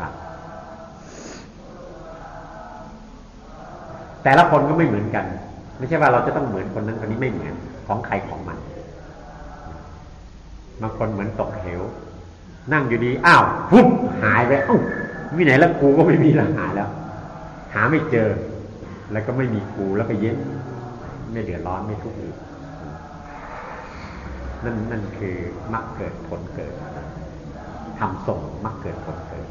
แต่ละคนก็ไม่เหมือนกันไม่ใช่ว่าเราจะต้องเหมือนคนนั้นคนนี้ไม่เหมือนของใครของมันบางคนเหมือนตกเหวนั่งอยู่ดีอ้าวปุ๊บหายไปเอ้าวิไหนแล้วกูก็ไม่มีแล้วหายแล้วหาไม่เจอแล้วก็ไม่มีกูแล้วก็เย็นไม่เดือดร้อนไม่ทุกข์อีกนั่นคือมรรคเกิดผลเกิดทำส่งมรรคเกิดผลเกิด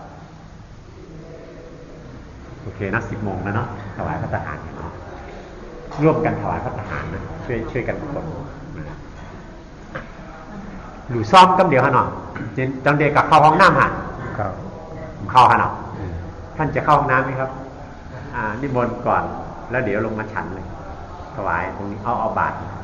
โอเคนะ10 โมงแล้วเนาะถวายพระทหารเนาะร่วมกันถวายพระทหารนะช่วยกันทุกคนหนูซ้อมก็เดี๋ยวฮะหน่อยจังเดียกับเข้าห้องน้ำฮะเข้าฮะหน่อยท่านจะเข้าห้องน้ำไหมครับนิมนต์ก่อนแล้วเดี๋ยวลงมาฉันเลยถวายตรงนี้เอาบาตร